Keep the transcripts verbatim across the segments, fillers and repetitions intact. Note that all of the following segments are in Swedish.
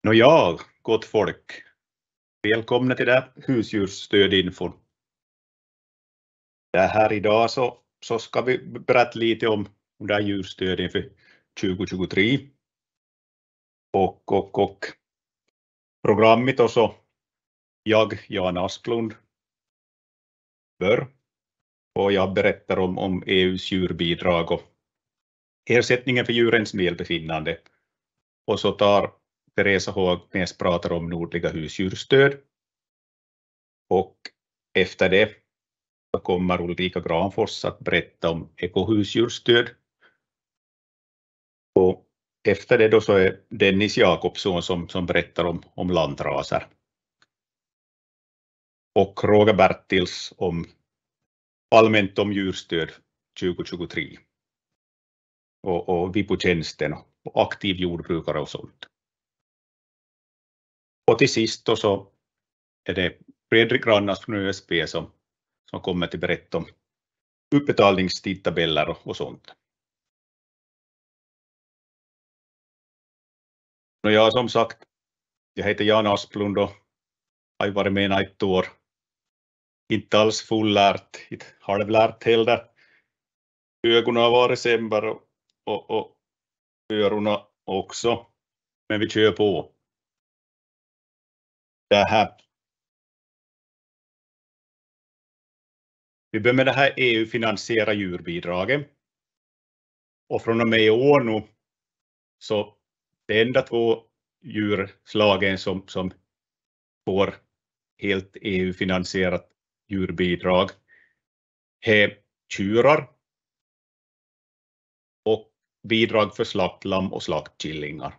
Nå ja, gott folk. Välkomna till det här husdjursstödinfon. Det här idag så, så ska vi berätta lite om, om det här djurstödet för tjugo tjugotre. Och, och, och programmet och så jag, Jan Asplund, bör. Och jag berättar om, om E U:s djurbidrag och ersättningen för djurens välbefinnande. Och så tar Teresa Hågnäs pratar om nordliga husdjursstöd. Och efter det så kommer Ulrika Granfors att berätta om ekohusdjursstöd. Och efter det då så är Dennis Jakobsson som, som berättar om, om lantraser. Och Roger Bertils om allmänt om djurstöd tjugo tjugotre. Och, och vi på tjänsten och aktiv jordbrukare och sånt. Och till sist då så är det Fredrik Rannas från Ö S P som, som kommer till berätta om utbetalningstidtabeller och, och sånt. Och jag som sagt, jag heter Jan Asplund och har varit med ett år. Inte alls fullärt, inte halvlärt heller. Ögonen har varit sämre och, och, och öronen också. Men vi kör på. Det här. Vi börjar med det här E U-finansierade djurbidraget. Och från och med i år nu så det enda två djurslagen som, som får helt E U-finansierat djurbidrag är tjurar och bidrag för slaktlamm och slaktkillingar.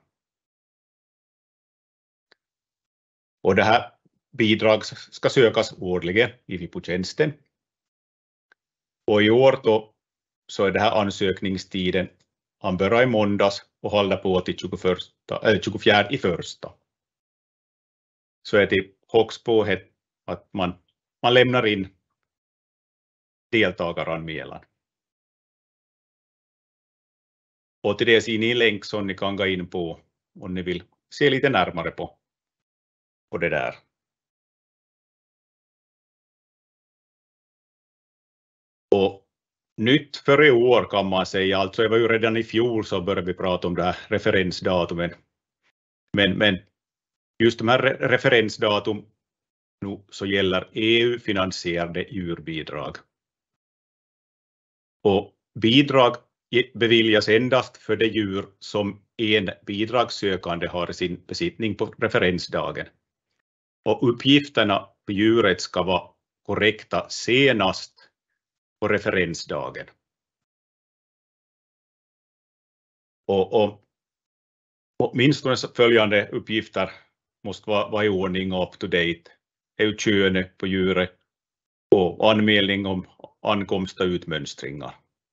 Och det här bidrag ska sökas årligen i V I P O-tjänsten. Och i år då så är det här ansökningstiden, han börjar i måndags och håller på till tjugoförsta, eller tjugofjärde i första. Så är det högst på att man, man lämnar in deltagaranmälan. Och till det ser ni en länk som ni kan gå in på om ni vill se lite närmare på, på det där. Och nytt för i år kan man säga, alltså det var ju redan i fjol så började vi prata om det här referensdatumen. Men, men just de här referensdatum nu så gäller E U-finansierade djurbidrag. Och bidrag beviljas endast för det djur som en bidragssökande har i sin besittning på referensdagen. Och uppgifterna på djuret ska vara korrekta senast på referensdagen. Och, och åtminstone följande uppgifter måste vara, vara i ordning och up to date. Det är ju könet på djuret och anmälning om ankomst och utmönstringar.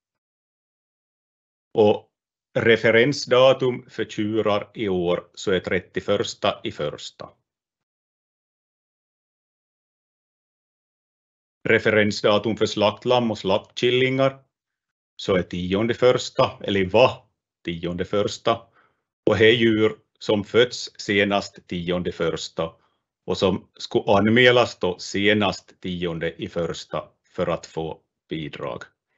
Och referensdatum för tjurar i år så är trettioförsta i första. Referensdatum för slaktlamm och slaktkillingar så är tionde första, eller var tionde första. Och det är djur som föds senast tionde första och som ska anmälas då senast tionde i första för att få bidrag.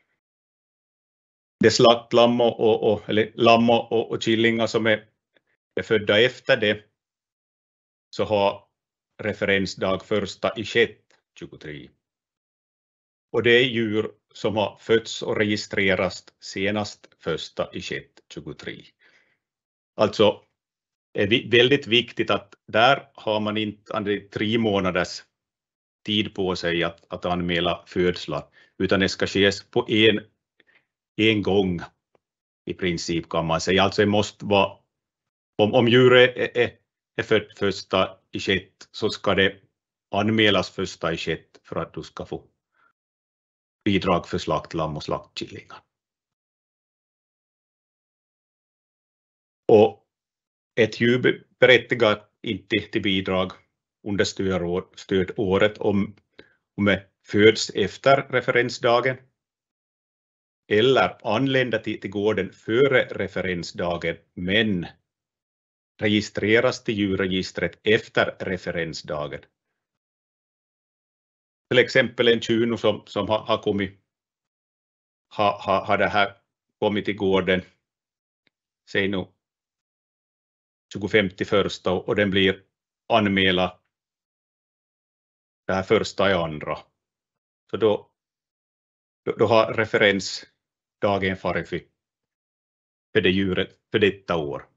Det slaktlamm och, och, och, eller lamm och, och killingar som är, är födda efter det så har referensdag första i sjätte tjugotre. Och det är djur som har fötts och registrerats senast första i sjätte tjugotre. Alltså är det väldigt viktigt att där har man inte tre månaders tid på sig att, att anmäla födslar, utan det ska ske på en, en gång i princip kan man säga. Alltså det måste vara, om, om djuret är, är, är fött första i sjätte så ska det anmälas första i sjätte för att du ska få bidrag för slaktlamm och slaktkillingar. Och ett djur berättigar inte till bidrag under stödåret om, om det föds efter referensdagen eller anländer till, till gården före referensdagen men registreras till djurregistret efter referensdagen. Till exempel en tjur som, som har, har kommit har, har, har det här kommit till gården, säg nu tjugofemte första, och den blir anmäla det här första i andra. Så då, då, då har referensdagen farit för, för det djuret för detta år.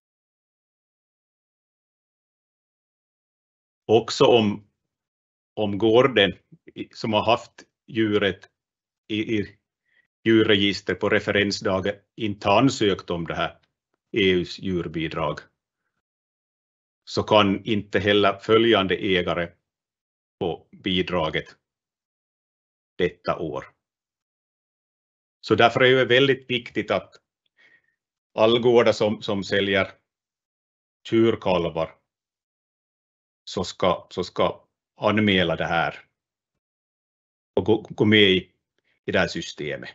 Också om, om gården som har haft djuret i, i djurregister på referensdagen inte ansökt om det här E U:s djurbidrag, så kan inte heller följande ägare få bidraget detta år. Så därför är det väldigt viktigt att all gårdar som, som säljer tjurkalvar så ska, så ska anmäla det här och gå, gå med i, i det här systemet.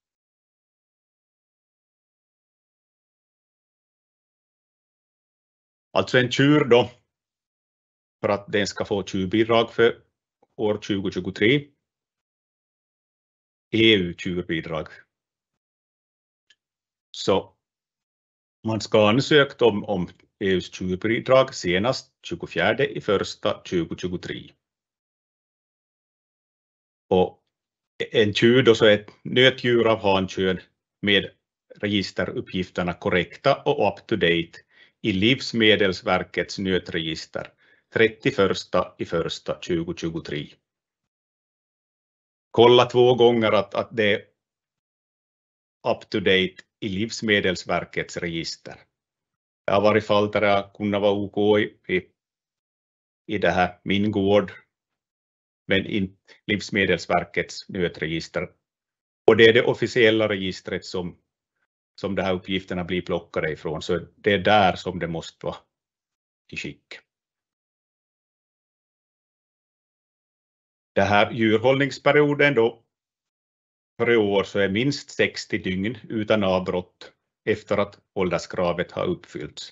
Alltså en tjur då, för att den ska få tjurbidrag för år tjugohundratjugotre, E U-tjurbidrag. Så man ska ansöka om, om E U:s tjurbidrag senast tjugofjärde i första tjugohundratjugotre. Och en tjur då så är ett nötdjur av hankön med registeruppgifterna korrekta och up to date i Livsmedelsverkets nötregister trettioförsta i första tjugohundratjugotre. Kolla två gånger att, att det är up to date i Livsmedelsverkets register. Det har varit fall där det kunde vara OK i, i, i det här min gård, men inte Livsmedelsverkets nötregister. Och det är det officiella registret som, som de här uppgifterna blir plockade ifrån, så det är där som det måste vara i skick. Det här djurhållningsperioden då för i år så är minst sextio dygn utan avbrott efter att ålderskravet har uppfyllts.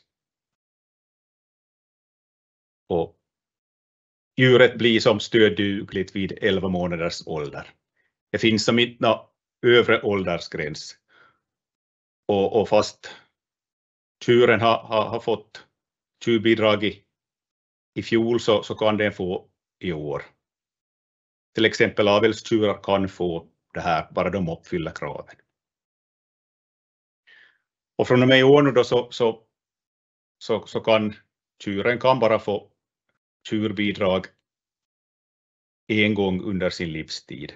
Och djuret blir som stöddugligt vid elva månaders ålder. Det finns som inte någon övre åldersgräns. Och, och fast tjuren har, har, har fått tjurbidrag i, i fjol så, så kan den få i år. Till exempel avelstjurar kan få det här bara de uppfyller kraven. Och från och med i år nu då så, så, så, så kan tjuren kan bara få tjurbidrag en gång under sin livstid.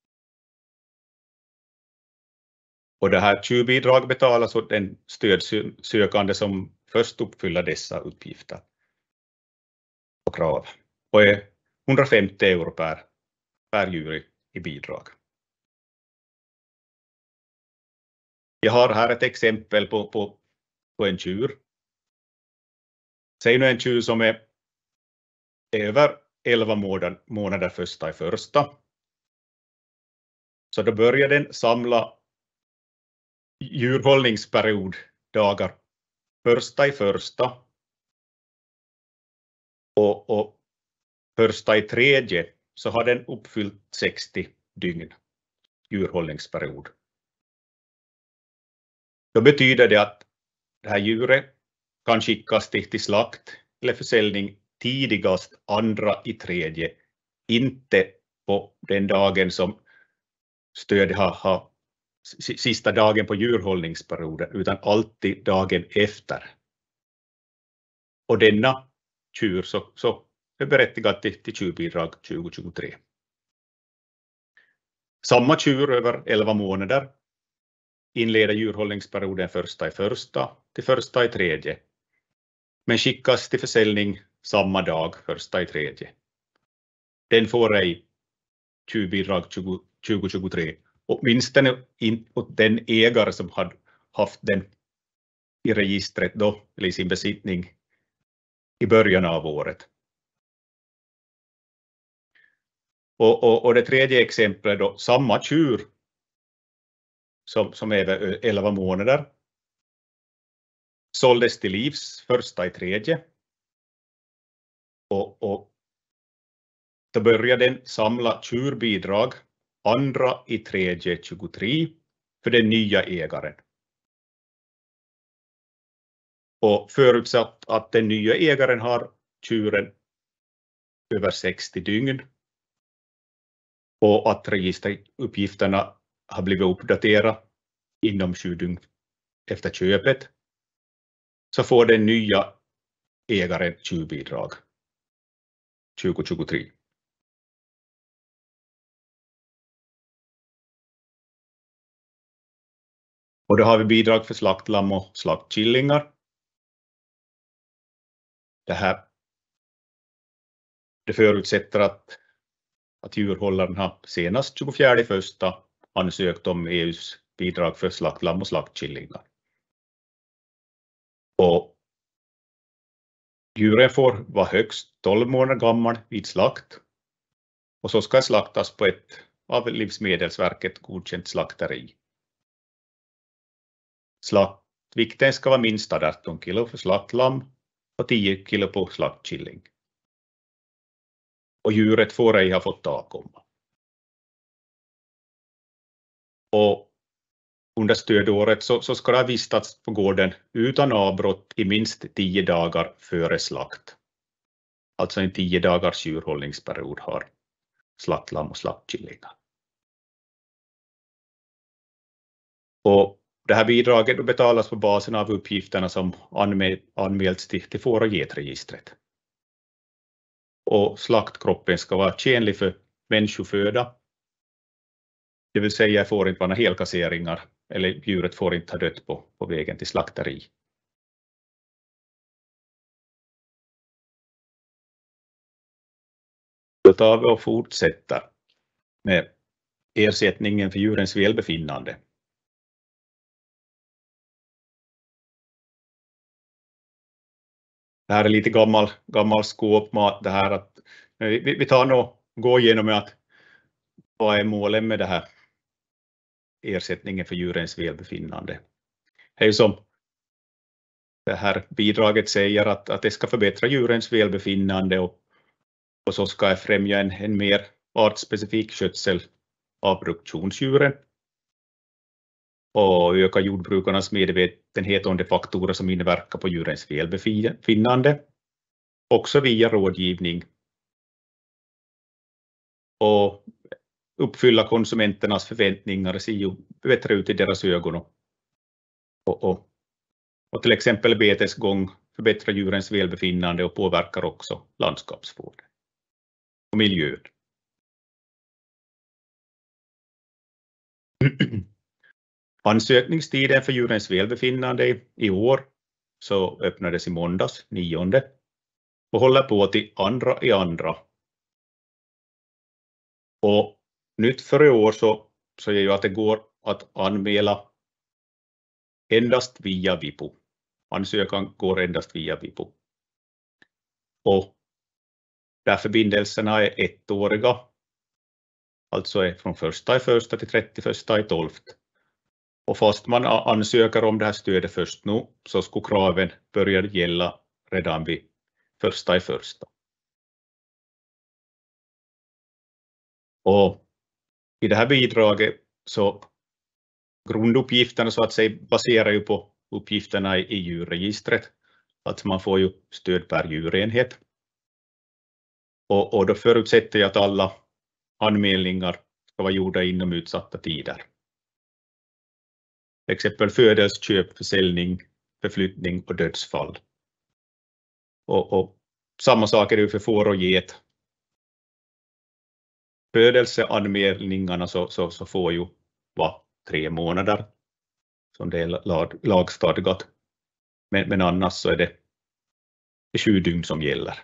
Och det här tjurbidrag betalas åt den stödsökande som först uppfyller dessa uppgifter och krav. Och är hundrafemtio euro per, per djur i, i bidrag. Jag har här ett exempel på, på, på en tjur. Säg nu en tjur som är över elva månader, månader första i första. Så då börjar den samla djurhållningsperiod dagar första i första. Och, och första i tredje så har den uppfyllt sextio dygn djurhållningsperiod. Då betyder det att det här djuret kan skickas till, till slakt eller försäljning tidigast andra i tredje, inte på den dagen som stöd har, har sista dagen på djurhållningsperioden, utan alltid dagen efter. Och denna tjur så, så är berättigad till, till tjurbidrag tjugohundratjugotre. Samma tjur över elva månader inleder djurhållningsperioden första i första till första i tredje, men skickas till försäljning samma dag första i tredje. Den får ej tjurbidrag tjugohundratjugotre, åtminstone inte åt den ägare som hade haft den i registret då, eller i sin besittning i början av året. Och, och, och det tredje exemplet då, samma tjur som, som är elva månader såldes till livs första i tredje. Och, och då började den samla tjurbidrag andra i tredje tjugotre för den nya ägaren. Och förutsatt att den nya ägaren har tjuren över sextio dygn och att registeruppgifterna har blivit uppdaterade inom sju dygn efter köpet, så får den nya ägaren tjurbidrag tjugo tjugotre. Och då har vi bidrag för slaktlamm och slaktkillingar. Det här det förutsätter att, att djurhållaren har senast tjugofjärde första ansökt om E U:s bidrag för slaktlamm och slaktkillingar. Och djuren får vara högst tolv månader gammal vid slakt. Och så ska slaktas på ett av Livsmedelsverket godkänt slakteri. Slaktvikten ska vara minst arton kilo för slaktlamm och tio kilo på slaktkilling. Och djuret får ej ha fått avkomma. Och under stödåret så, så ska det ha vistats på gården utan avbrott i minst tio dagar före slakt. Alltså en tio dagars djurhållningsperiod har slaktlamm och slaktkillingar. Och det här bidraget betalas på basen av uppgifterna som anmälts till, till får- och getregistret. Och slaktkroppen ska vara tjänlig för människoföda. Det vill säga får inte vara helkasseringar eller djuret får inte ha dött på, på vägen till slakteri. Då tar vi och fortsätter med ersättningen för djurens välbefinnande. Det här är lite gammal, gammal skåpmat. Det här att, vi, vi tar nog gå igenom med att vad är målen med det här ersättningen för djurens välbefinnande. Det är ju som det här bidraget säger att, att det ska förbättra djurens välbefinnande och, och så ska det främja en, en mer artspecifik skötsel av produktionsdjuren och öka jordbrukarnas medvetenhet om de faktorer som inverkar på djurens välbefinnande, också via rådgivning och uppfylla konsumenternas förväntningar, se ju bättre ut i deras ögon och, och, och, och till exempel betesgång förbättrar djurens välbefinnande och påverkar också landskapsvården och miljön. Ansökningstiden för djurens välbefinnande i år så öppnades i måndags nionde och håller på till andra i andra. Och nytt för i år så, så är ju att det går att anmäla endast via Vipo. Ansökan går endast via Vipo. Och där förbindelserna är ettåriga, alltså är från första i första till trettioförsta i tolfte. Och fast man ansöker om det här stödet först nu så skulle kraven börja gälla redan vid första i första. Och i det här bidraget så grunduppgifterna så att säga baserar ju på uppgifterna i, i djurregistret. Att man får ju stöd per djurenhet. Och, och då förutsätter jag att alla anmälningar ska vara gjorda inom utsatta tider. Till exempel födelse, köp, försäljning, förflyttning och dödsfall. Och, och samma sak är det för får och get. Födelseanmälningarna så, så, så får ju vara tre månader som det är lag, lagstadgat. Men, men annars så är det sju dygn som gäller.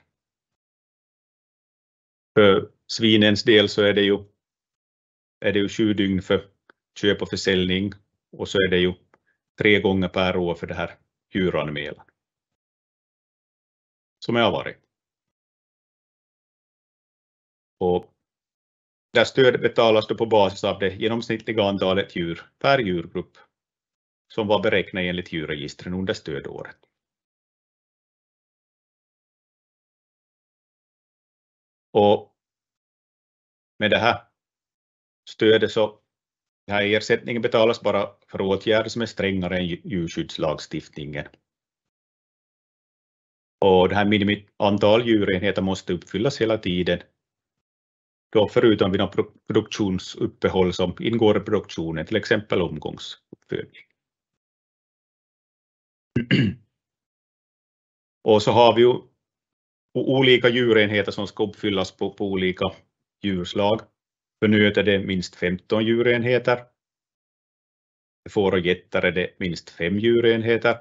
För svinens del så är det ju, är det ju sju dygn för köp och försäljning och så är det ju tre gånger per år för det här djuranmälan. Som jag har varit. Och där stödet betalas då på basis av det genomsnittliga antalet djur per djurgrupp. som var beräknade enligt djurregistren under stödåret. Och med det här stödet så den här ersättningen betalas bara för åtgärder som är strängare än djurskyddslagstiftningen. Och det här minimiantal djurenheter måste uppfyllas hela tiden. Då förutom vid någon produktionsuppehåll som ingår i produktionen, till exempel omgångsuppfödning. Och så har vi ju olika djurenheter som ska uppfyllas på, på olika djurslag. För nöt är det minst femton djurenheter. För får och getter är det minst fem djurenheter.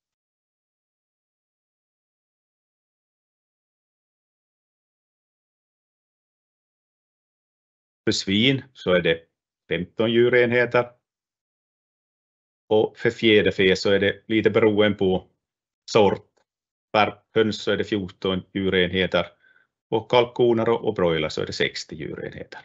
För svin så är det femton djurenheter. Och för fjäderfä så är det lite beroende på sort. Per höns så är det fjorton djurenheter. Och kalkoner och broiler så är det sextio djurenheter.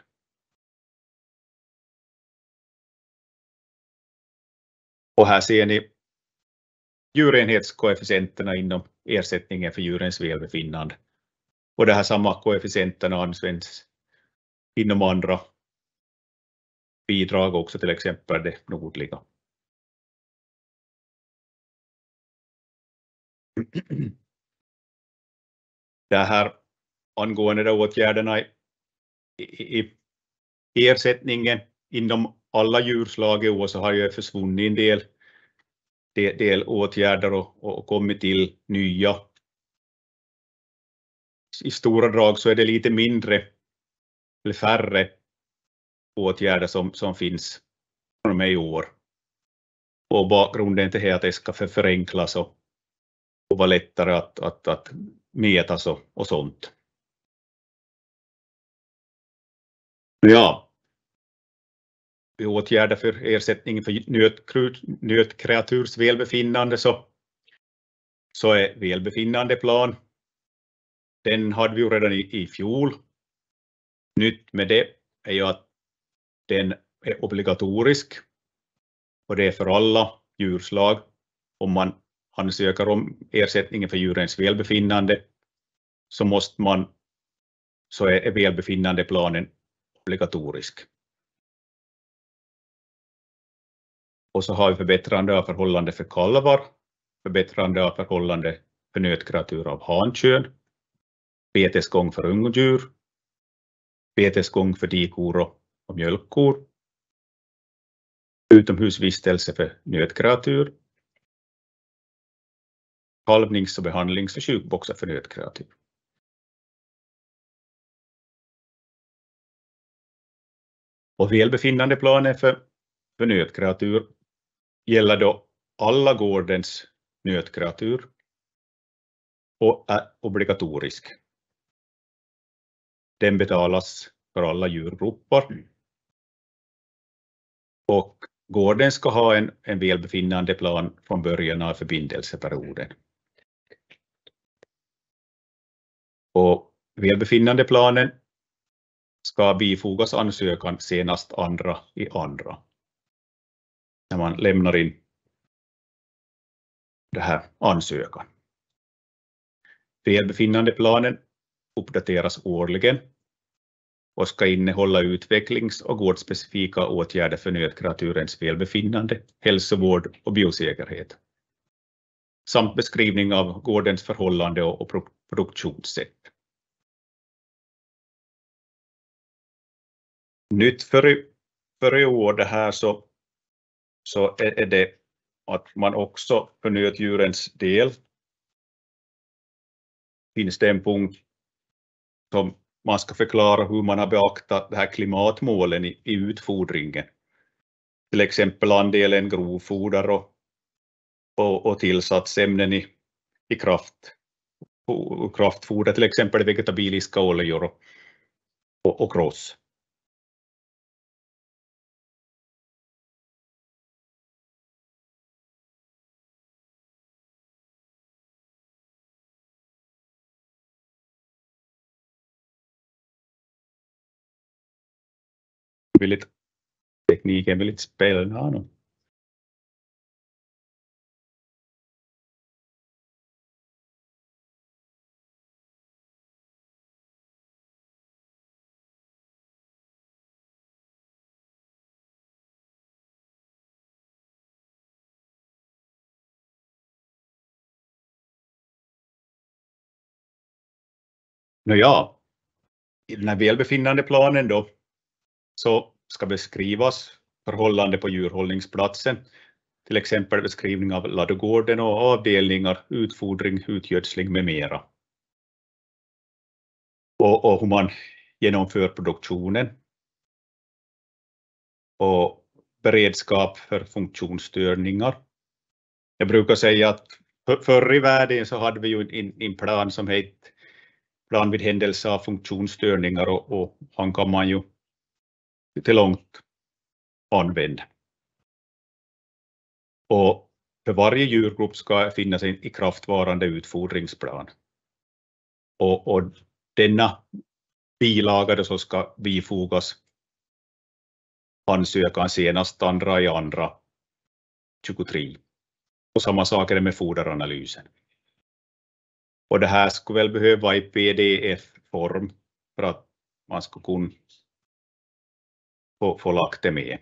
Och här ser ni djurenhetskoefficienterna inom ersättningen för djurens välbefinnande. Och det här samma koefficienterna används inom andra bidrag också, till exempel det nordliga. Det här angående de åtgärderna i, i, i ersättningen inom alla djurslag i år så har ju försvunnit en del, del, del åtgärder och, och kommit till nya. I stora drag så är det lite mindre eller färre åtgärder som, som finns från mig i år. Och bakgrunden till det är att det ska för förenklas och, och vara lättare att, att, att mätas och, och sånt. Ja. Vid åtgärder för ersättning för nöt, nötkreaturs välbefinnande så, så är välbefinnandeplan. Den hade vi ju redan i, i fjol. Nytt med det är ju att den är obligatorisk. Och det är för alla djurslag. Om man ansöker om ersättningen för djurens välbefinnande så måste man, så är välbefinnandeplanen obligatorisk. Och så har vi förbättrande av förhållande för kalvar, förbättrande av förhållande för nötkreatur av hankön, betesgång för ungdjur, betesgång för dikor och mjölkkor, utomhusvistelse för nötkreatur, kalvnings- och behandlings- och sjukboxar för nötkreatur. Och välbefinnandeplanen för, för nötkreatur gäller då alla gårdens nötkreatur och är obligatorisk. Den betalas för alla djurgrupper. Och gården ska ha en, en välbefinnandeplan från början av förbindelseperioden. Och välbefinnandeplanen ska bifogas ansökan senast andra i andra. När man lämnar in det här ansökan. Välbefinnandeplanen uppdateras årligen och ska innehålla utvecklings- och gårdsspecifika åtgärder för nötkreaturens välbefinnande, hälsovård och biosäkerhet. Samt beskrivning av gårdens förhållande och produktionssätt. Nytt för i, för i år det här så, så är det att man också för nötdjurens del finns det en punkt som man ska förklara hur man har beaktat det här klimatmålen i, i utfodringen. Till exempel andelen grovfoder och, och, och tillsatsämnen i, i kraft, och kraftfoder, till exempel vegetabiliska oljor och, och, och kross. Tekniken vill inte spela någon. Nå ja, i den här välbefinnandeplanen då så ska beskrivas förhållande på djurhållningsplatsen, till exempel beskrivning av ladugården och avdelningar, utfodring, utgödsling med mera. Och, och hur man genomför produktionen. Och beredskap för funktionsstörningar. Jag brukar säga att för, förr i världen så hade vi ju en, en plan som heter plan vid händelse av funktionsstörningar, och, och han kan man ju till långt använda. Och för varje djurgrupp ska finnas en ikraftvarande utfodringsplan. Och, och denna bilaga så ska bifogas ansökan senast andra i andra tjugotre. Och samma sak är det med foderanalysen. Och det här skulle väl behöva i P D F-form för att man ska kunna få, få lagt det med.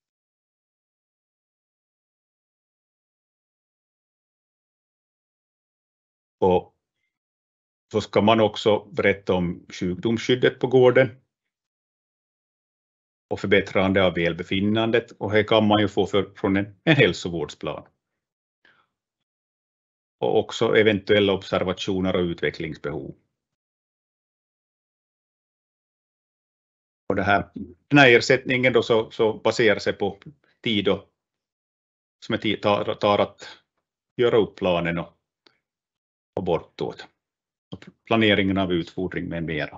Och så ska man också berätta om sjukdomsskyddet på gården och förbättrande av välbefinnandet, och här kan man ju få för, från en, en hälsovårdsplan. Och också eventuella observationer och utvecklingsbehov. Och det här, den här ersättningen då så, så baserar sig på tid och, som är tid tar, tar att göra upp planen och, och bortåt. Och planeringen av utfodring med mera.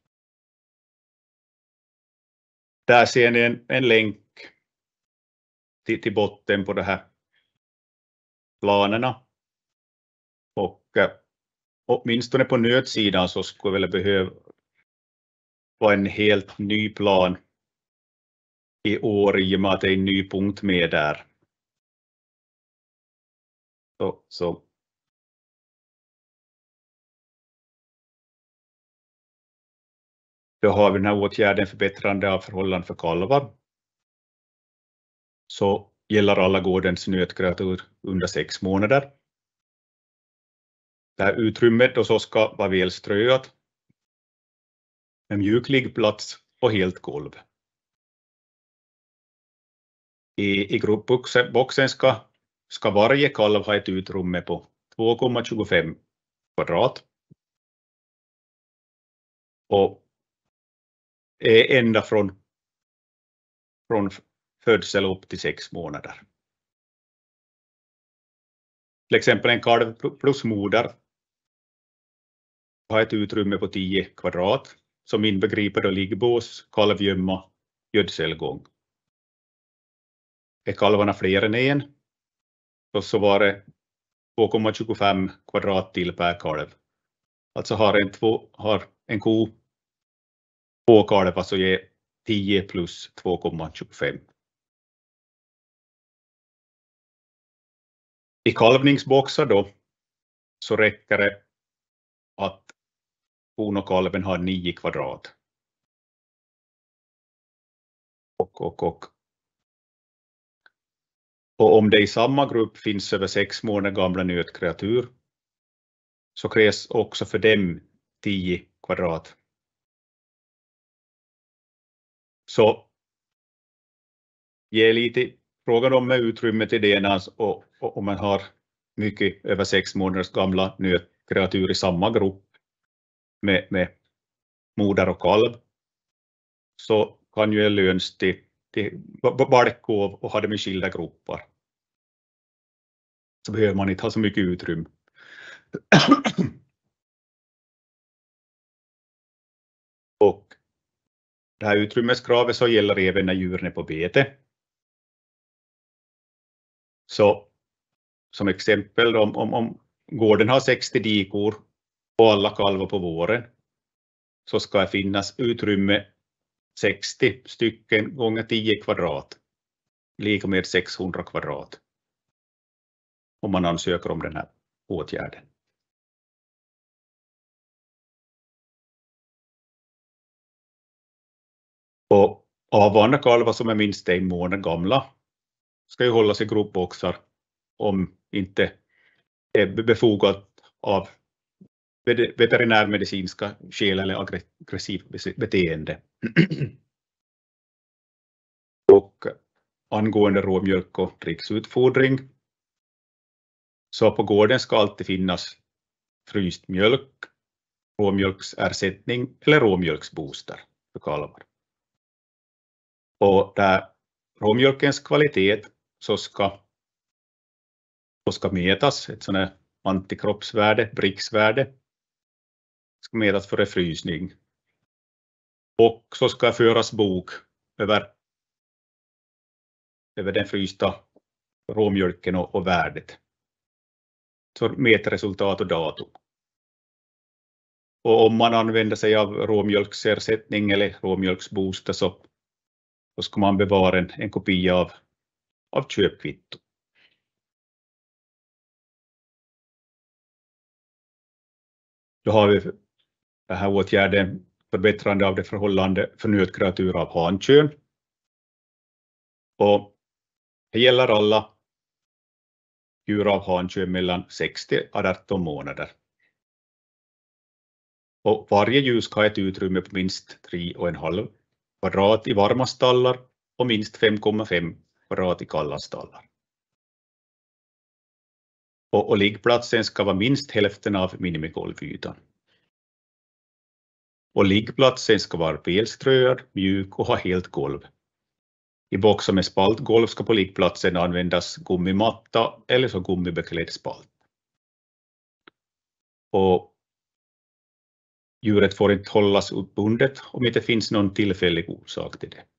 Där ser ni en, en länk till, till botten på de här planerna. Och eh, åtminstone på nötsidan så skulle väl behöva vara en helt ny plan i år, i och med att det är en ny punkt med där. Så, så. Då har vi den här åtgärden förbättrande av förhållanden för kalvar. Så gäller alla gårdens nötkreatur under sex månader. Det här utrymmet då så ska vara välströat. Med mjuk liggplats och helt golv. I, i gruppboxen ska, ska varje kalv ha ett utrymme på två komma tjugofem kvadrat. Och är ända från, från födsel upp till sex månader. Till exempel en kalv plus moder har ett utrymme på tio kvadrat som inbegriper då liggbås, kalvgömma, gödselgång. Är kalvarna fler än en så var det två komma tjugofem kvadrat till per kalv. Alltså har en, två, har en ko två kalvar så ger tio plus två komma tjugofem. I kalvningsboxar då så räcker det att kon och kalven har nio kvadrat. Och, och, och. och om det i samma grupp finns över sex månader gamla nötkreatur så krävs också för dem tio kvadrat. Så ge lite frågan om utrymmet i det, och, och om man har mycket över sex månaders gamla nötkreatur i samma grupp med, med moder och kalv, så kan ju löns till, till balkov och ha dem i skilda grupper. Så behöver man inte ha så mycket utrymme. Och det här utrymmeskravet så gäller även när djuren är på bete. Så som exempel om, om, om gården har sextio dikor och alla kalvar på våren, så ska det finnas utrymme sextio stycken gånger tio kvadrat, lika med sexhundra kvadrat. Om man ansöker om den här åtgärden. Och avvanda kalvar som är minst en månad gamla ska ju hållas i gruppboxar om inte är befogat av veterinärmedicinska skäl eller aggressivt beteende. Och angående råmjölk och dricksutfodring, så på gården ska alltid finnas fryst mjölk, råmjölksersättning eller råmjölksbooster för kalvar. Och där råmjölkens kvalitet så ska, så ska mätas, ett sådant här antikroppsvärde, bricksvärde, ska mätas före frysning. Och så ska föras bok över, över den frysta råmjölken och, och värdet. Så mätresultat och datum. Och om man använder sig av råmjölksersättning eller råmjölksbooster så, så ska man bevara en, en kopia av, av köpkvitto. Då har vi den här åtgärden förbättrande av det förhållande för nötkreatur av hankön. Och det gäller alla djur av hankön mellan sex till arton månader. Och varje djur ska ha ett utrymme på minst tre komma fem kvadrat i varma stallar och minst fem komma fem kvadrat i kalla stallar. Och, och liggplatsen ska vara minst hälften av minimigolvytan. Och liggplatsen ska vara välströad, mjuk och ha helt golv. I boxar med spaltgolv ska på liggplatsen användas gummimatta eller så gummibeklädd spalt. Och djuret får inte hållas uppbundet om inte finns någon tillfällig orsak till det.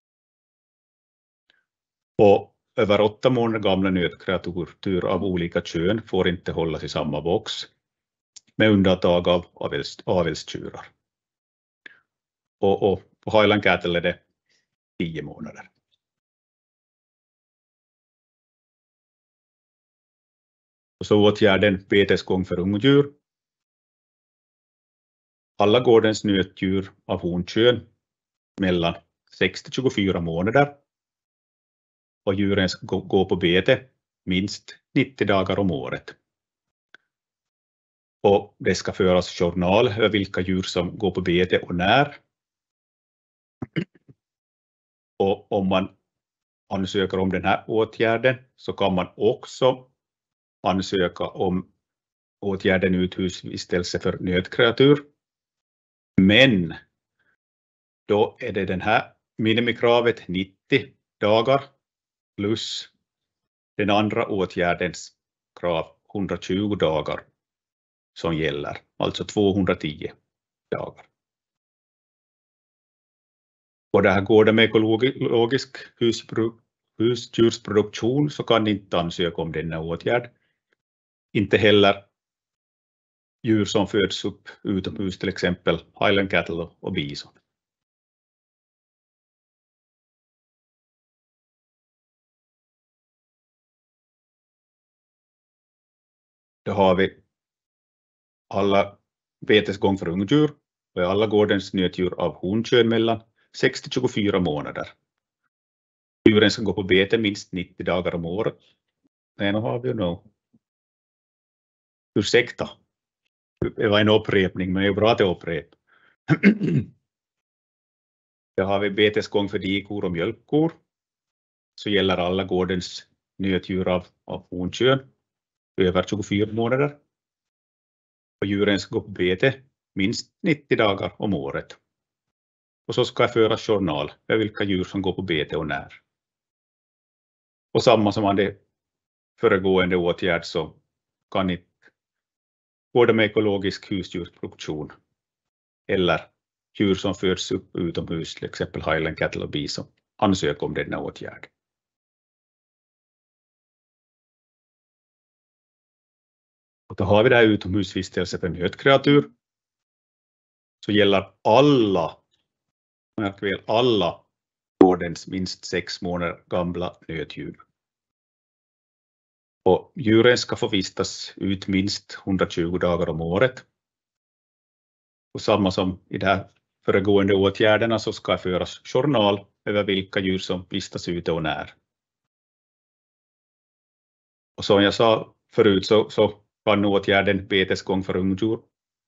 Och över åtta månader gamla nötkreatur av olika kön får inte hållas i samma box, med undantag av avels, avelstjurar. Och, och på Highland Cattle är det tio månader. Och så åtgärden betesgång för ungdjur. Alla gårdens nötdjur av honkön mellan sex till tjugofyra månader. Och djuren ska gå på bete minst nittio dagar om året. Och det ska föras journal över vilka djur som går på bete och när. Och om man ansöker om den här åtgärden så kan man också ansöka om åtgärden uthusvistelse för nötkreatur. Men då är det den här minimikravet nittio dagar plus den andra åtgärdens krav hundratjugo dagar som gäller, alltså tvåhundratio dagar. Och det här går det med ekologisk husdjursproduktion så kan ni inte ansöka om denna åtgärd. Inte heller djur som föds upp utomhus, till exempel Highland Cattle och bison. Då har vi alla betesgång för ungdjur och alla gårdens nötdjur av honkön mellan sex till tjugofyra månader. Djuren ska gå på bete minst nittio dagar om året. Nej, nu har vi ju nog. Ursäkta. Det var en upprepning, men det är bra att det upprep. Då har vi betesgång för dikor och mjölkkor. Så gäller alla gårdens nötdjur av, av honkön över tjugofyra månader. Och djuren ska gå på bete minst nittio dagar om året. Och så ska jag föra journal över vilka djur som går på bete och när. Och samma som hade föregående åtgärd så kan ni både med ekologisk husdjursproduktion eller djur som föds upp utomhus, till exempel Highland Cattle och bison, ansöka om denna åtgärd. Och då har vi det här utomhusvistelse för nötkreatur. Så gäller alla, märk väl, alla gårdens minst sex månader gamla nötdjur. Och djuren ska få vistas ut minst hundratjugo dagar om året. Och samma som i de här föregående åtgärderna så ska föras journal över vilka djur som vistas ute och när. Och som jag sa förut så, så kan åtgärden betesgång för ungdjur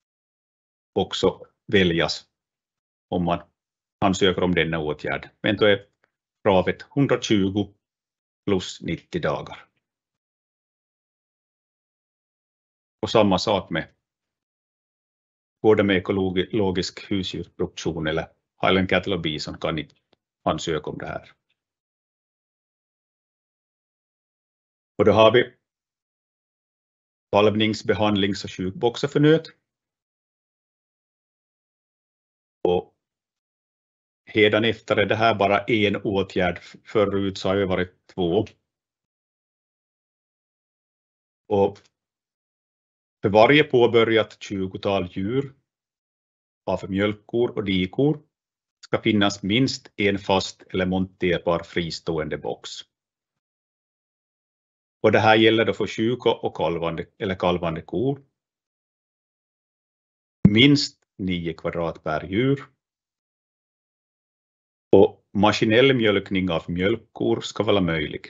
också väljas om man ansöker om denna åtgärd. Men då är kravet hundratjugo plus nittio dagar. Och samma sak med både med ekologisk husdjursproduktion eller Highland Cattle och Bison kan ni ansöka om det här. Och då har vi kalvnings-, behandlings- och sjukboxar för nöt. Och hädanefter är det här bara en åtgärd. Förut så har det varit två. Och för varje påbörjat tjugotal djur av mjölkkor och dikor ska finnas minst en fast eller monterbar fristående box. Och det här gäller då för sjuka och kalvande eller kalvande kor. Minst nio kvadrat per djur. Och maskinell mjölkning av mjölkkor ska vara möjlig.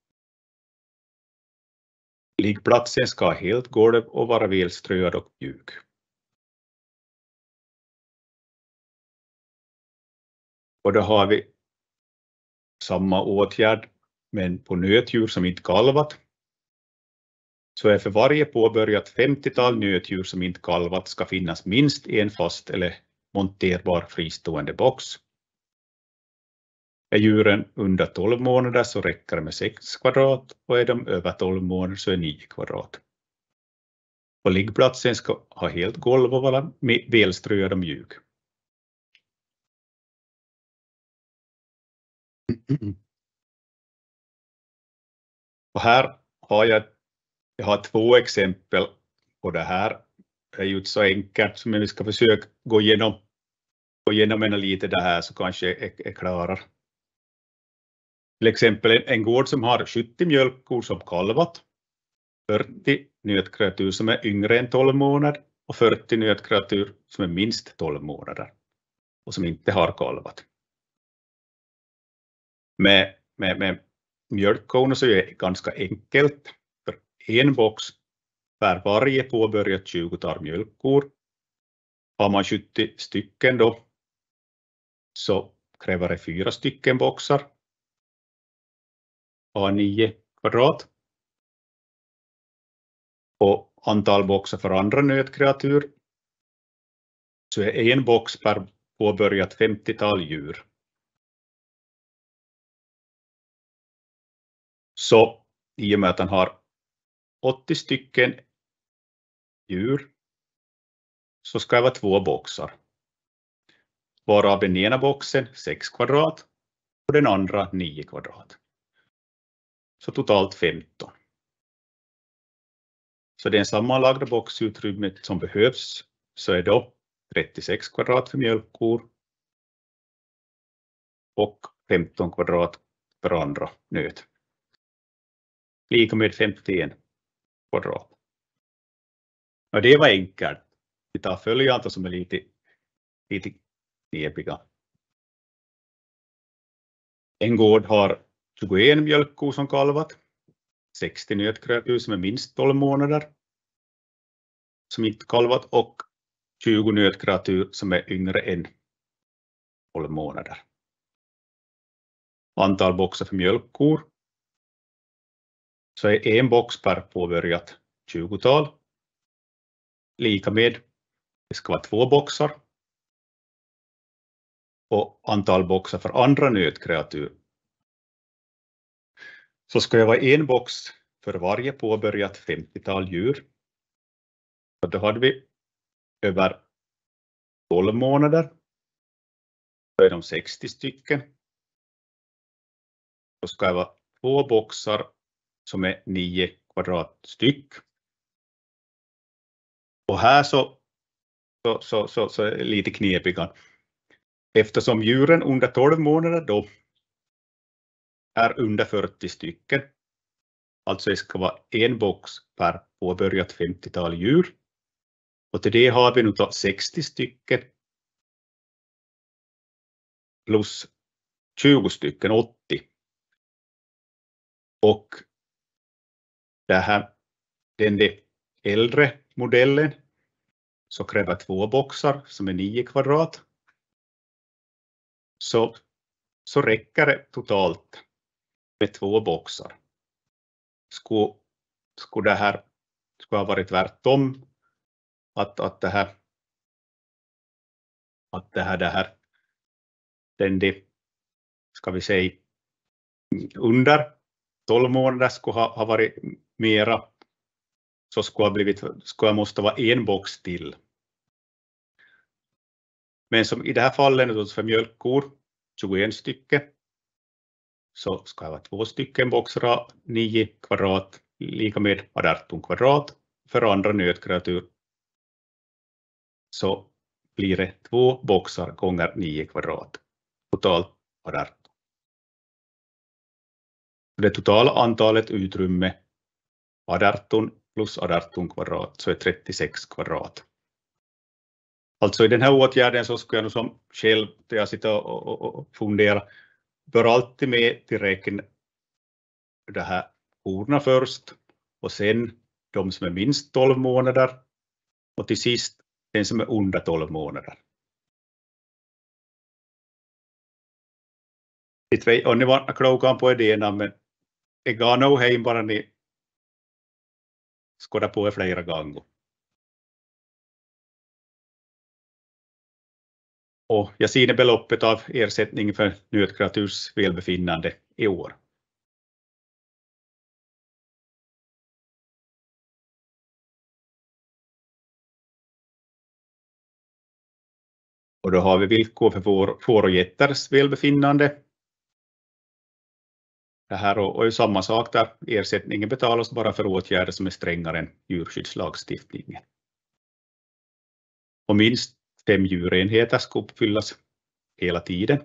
Liggplatsen ska ha helt golv och vara välströad och mjuk. Och då har vi samma åtgärd men på nötdjur som inte kalvat. Så är för varje påbörjat femtiotal nötdjur som inte kalvat ska finnas minst en fast eller monterbar fristående box. Är djuren under tolv månader så räcker det med sex kvadrat och är de över tolv månader så är nio kvadrat. Och liggplatsen ska ha helt golv och vara välströad och mjuk. Och här har jag, jag har två exempel på det här. Det är ju inte så enkelt som vi ska försöka gå igenom, gå igenom en lite det här så kanske är, är klarare. Till exempel en gård som har sjuttio mjölkkor som kalvat, fyrtio nötkreatur som är yngre än tolv månader och fyrtio nötkreatur som är minst tolv månader och som inte har kalvat. Med, med, med mjölkkorna så är det ganska enkelt. För en box per varje påbörjat tjugotal mjölkkor. Har man sjuttio stycken då så kräver det fyra stycken boxar. A nio kvadrat. Och antal boxar för andra nötkreatur så är en box per påbörjat femtiotal djur. Så i och med att han har åttio stycken djur så ska det vara två boxar. Varav den ena boxen sex kvadrat och den andra nio kvadrat. Så totalt femton. Så den sammanlagda boxutrymmet som behövs så är då trettiosex kvadrat för mjölkkor och femton kvadrat för andra nöt. Lika med femtioen kvadrat. Och det var enkelt. Vi tar följande som är lite, lite knepiga. En gård har tjugoen mjölkkor som kalvat. sextio nötkreatur som är minst tolv månader. Som inte kalvat och tjugo nötkreatur som är yngre än tolv månader. Antal boxar för mjölkkor. Så är en box per påbörjat tjugotal. Lika med, det ska vara två boxar. Och antal boxar för andra nötkreatur. Så ska det vara en box för varje påbörjat femtiotal djur. Och då hade vi över tolv månader. Då är de sextio stycken. Då ska det vara två boxar som är nio kvadrat styck. Och här så, så, så, så, så är det lite knepiga. Eftersom djuren under tolv månader då är under fyrtio stycken. Alltså det ska vara en box per påbörjat femtiotal djur. Och till det har vi nu då sextio stycken. Plus tjugo stycken, åttio. Och det här, den äldre modellen så kräver två boxar som är nio kvadrat. Så, så räcker det totalt med två boxar. Skulle, skulle det här skulle ha varit tvärtom, att, att det här att det här, det här den det, ska vi säga, under tolv månader skulle ha, ha varit mera, så skulle ha blivit, skulle ha måste vara en box till. Men som i det här fallet för mjölkkor, tjugoett stycken, så ska det vara två stycken boxar, nio kvadrat, lika med arton kvadrat. För andra nötkreatur så blir det två boxar gånger nio kvadrat, totalt arton. Det totala antalet utrymme arton plus arton kvadrat, så är trettiosex kvadrat. Alltså i den här åtgärden så ska jag nog som själv, där jag sitter och, och, och funderar, bör alltid med till räkna det här korna först och sen de som är minst tolv månader och till sist den som är under tolv månader. Det var ni var kloka på idéerna, men jag går nog hem bara ni skådar på er flera gånger. Och jag ser beloppet av ersättning för nötkreaturs välbefinnande i år. Och då har vi villkor för får, får och getters välbefinnande. Det här och är samma sak där ersättningen betalas bara för åtgärder som är strängare än djurskyddslagstiftningen. Och minst fem djurenheter ska uppfyllas hela tiden.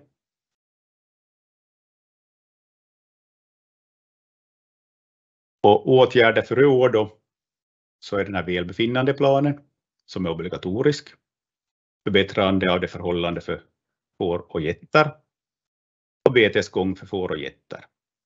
Och åtgärder för i år då, så är den här välbefinnande planen som är obligatorisk. Förbättrande av det förhållande för får och getter. Och betesgång för får och getter.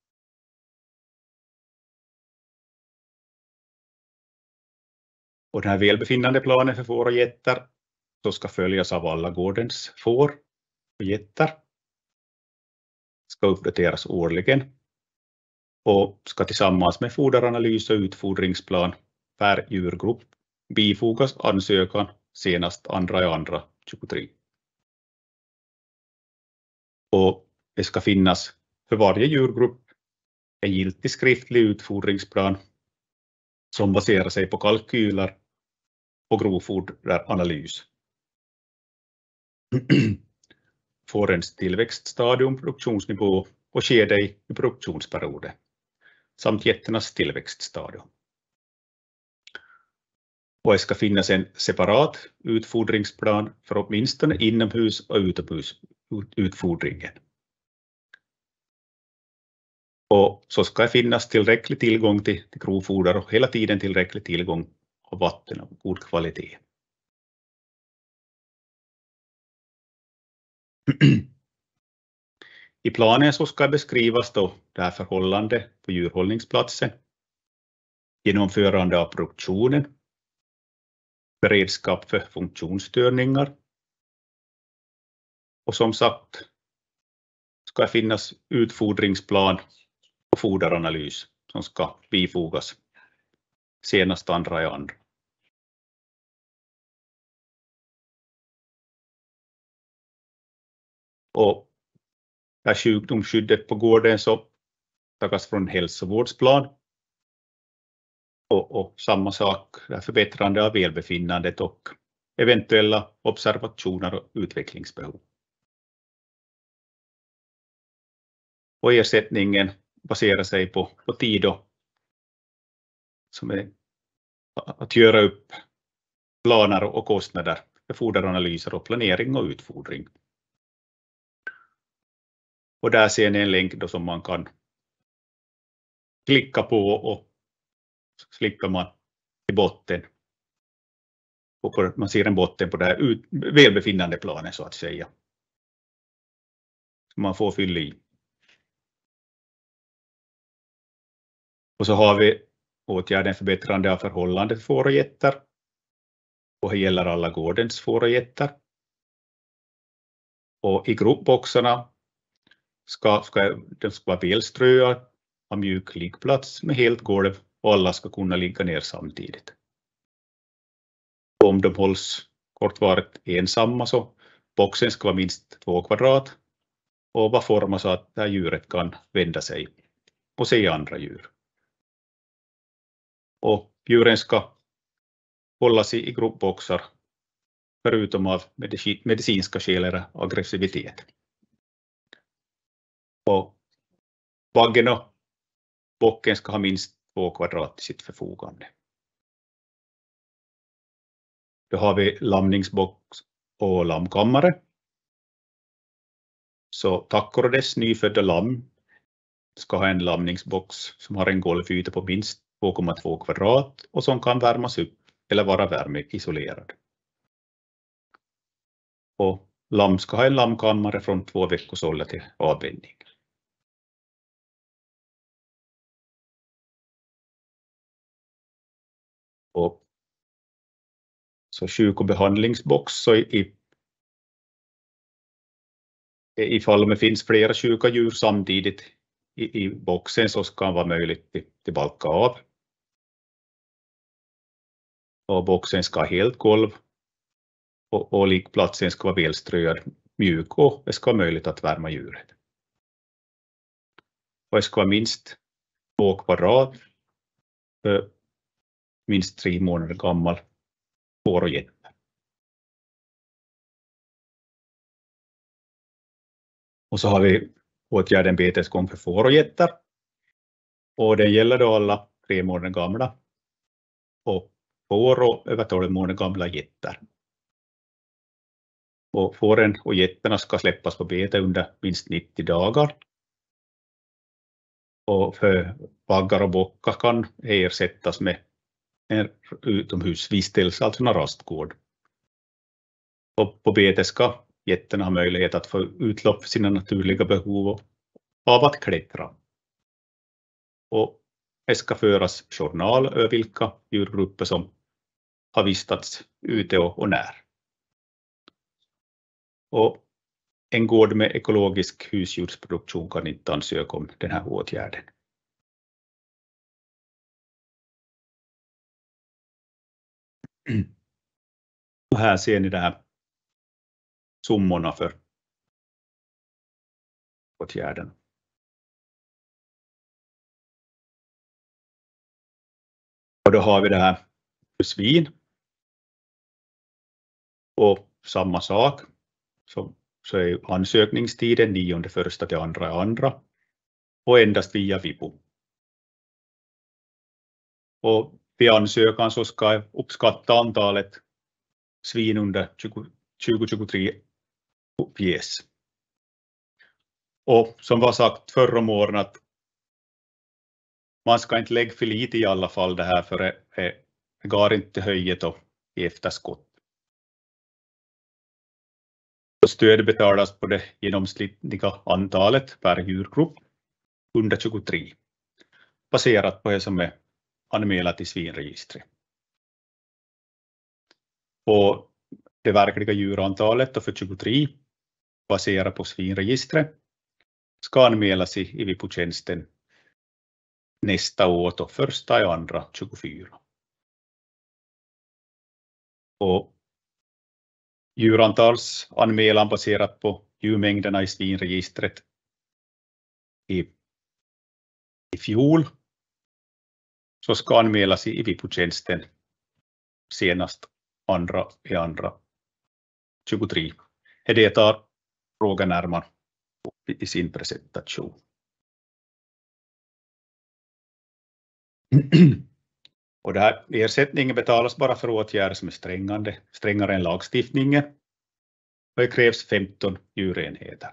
Och den här välbefinnande planen för får och getter så ska följas av alla gårdens får och getter. Ska uppdateras årligen och ska tillsammans med foderanalys och utfodringsplan per djurgrupp bifogas ansökan senast andra i andra tjugotre. Och det ska finnas för varje djurgrupp en giltig skriftlig utfodringsplan som baserar sig på kalkyler och grovfoderanalys. Fårens tillväxtstadium, produktionsnivå och skede i produktionsperioden samt getternas tillväxtstadium. Och det ska finnas en separat utfodringsplan för åtminstone inomhus och utomhus utfodringen. Och så ska det finnas tillräcklig tillgång till, till grovfoder och hela tiden tillräcklig tillgång av vatten av god kvalitet. I planen så ska beskrivas då det här förhållandet på djurhållningsplatsen, genomförande av produktionen, beredskap för funktionsstörningar och som sagt ska finnas utfodringsplan och foderanalys som ska bifogas senast andra i andra. Och det här sjukdomsskyddet på gården så tagas från hälsovårdsplan. Och, och samma sak, det här förbättrande av välbefinnandet och eventuella observationer och utvecklingsbehov. Och ersättningen baserar sig på, på tid och, som är att göra upp planer och kostnader för foderanalyser och planering och utfodring. Och där ser ni en länk då som man kan klicka på och slipper man i botten. Och man ser en botten på det här ut, välbefinnande planen så att säga. Man får fylla i. Och så har vi åtgärden förbättrande av förhållande för får och getter. Och det gäller alla gårdens får och getter. Och i gruppboxarna ska, ska de ska vara välströade, ha mjuk liggplats med helt golv och alla ska kunna ligga ner samtidigt. Och om de hålls kortvarigt ensamma så boxen ska vara minst två kvadrat och vara formad så att det här djuret kan vända sig och se andra djur. Och djuren ska hållas i gruppboxar förutom av medicinska skäl eller aggressivitet. Och baggen och bocken ska ha minst två kvadrat till sitt förfogande. Då har vi lamningsbox och lammkammare. Så tackor och dess nyfödda lamm ska ha en lamningsbox som har en golvyta på minst två komma två kvadrat och som kan värmas upp eller vara värmeisolerad. Och lamm ska ha en lammkammare från två veckors ålder till avvänjning. Och så sjuk- och behandlingsbox, så i, ifall det finns flera sjuka djur samtidigt i, i boxen så ska det vara möjligt till, till balka av. Och boxen ska ha helt golv och, och liggplatsen ska vara välströad, mjuk och det ska vara möjligt att värma djuret. Och det ska vara minst två kvadrat för minst tre månader gammal får och getter. Och så har vi åtgärden betesgång för får och getter. Och det gäller då alla tre månader gamla och får och över tolv månader gamla getter. Och fåren och getterna ska släppas på bete under minst nittio dagar. Och för baggar och bockar kan ersättas med en utomhusvistelse, alltså en rastgård. Och på bete ska getterna ha möjlighet att få utlopp för sina naturliga behov av att klättra. Och det ska föras journal över vilka djurgrupper som har vistats ute och, och när. Och en gård med ekologisk husdjursproduktion kan inte ansöka om den här åtgärden. Och här ser ni det här summorna för åtgärden. Och då har vi det här för svin. Och samma sak. Så, så är ansökningstiden nionde första till andra andra. Och endast via Vipo. Och vid ansökan så ska jag uppskatta antalet svin under tjugo tjugotre pjäs. Och som var sagt förra om åren att man ska inte lägga för lite i alla fall det här för det, det går inte höjet och i efterskott. Stöd betalas på det genomsnittliga antalet per djurgrupp under tjugotre. Baserat på det som är anmälat i svinregistret. Och det verkliga djurantalet för tjugotre baserat på svinregistret ska anmälas i, i Vipo-tjänsten nästa år då första i andra tjugofyra. Och djurantalsanmälan baserat på djurmängderna i svinregistret i, i fjol så ska anmälas i, i Vipo-tjänsten senast andra i andra tjugotre. Det tar Roger Närman i sin presentation. Och det här ersättningen betalas bara för åtgärder som är strängande, strängare än lagstiftningen. Och det krävs femton djurenheter.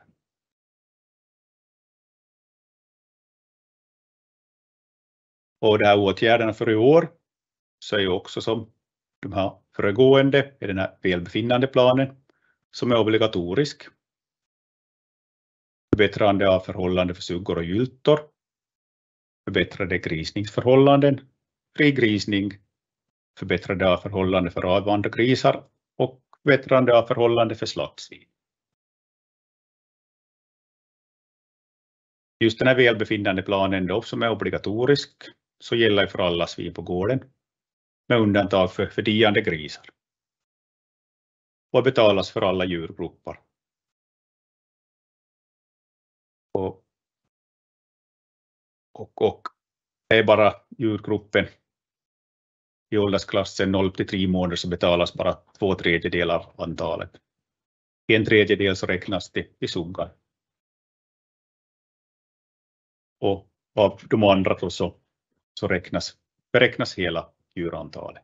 Och de här åtgärderna för i år så är ju också som de här föregående är den här välbefinnandeplanen som är obligatorisk. Förbättrande av förhållanden för suggor och gyltor. Förbättrade grisningsförhållanden. Fri grisning. förbättrande av förhållande för avvanda grisar och förbättrande av förhållande för slaktsvin. Just den här välbefinnandeplanen då, som är obligatorisk, så gäller för alla svin på gården, med undantag för, för diande grisar. Och betalas för alla djurgrupper. Och, och, och det är bara djurgruppen i åldersklassen noll till tre månader så betalas bara två tredjedelar av antalet. En tredjedel så räknas det i suggar. Och av de andra då så, så räknas, beräknas hela djurantalet.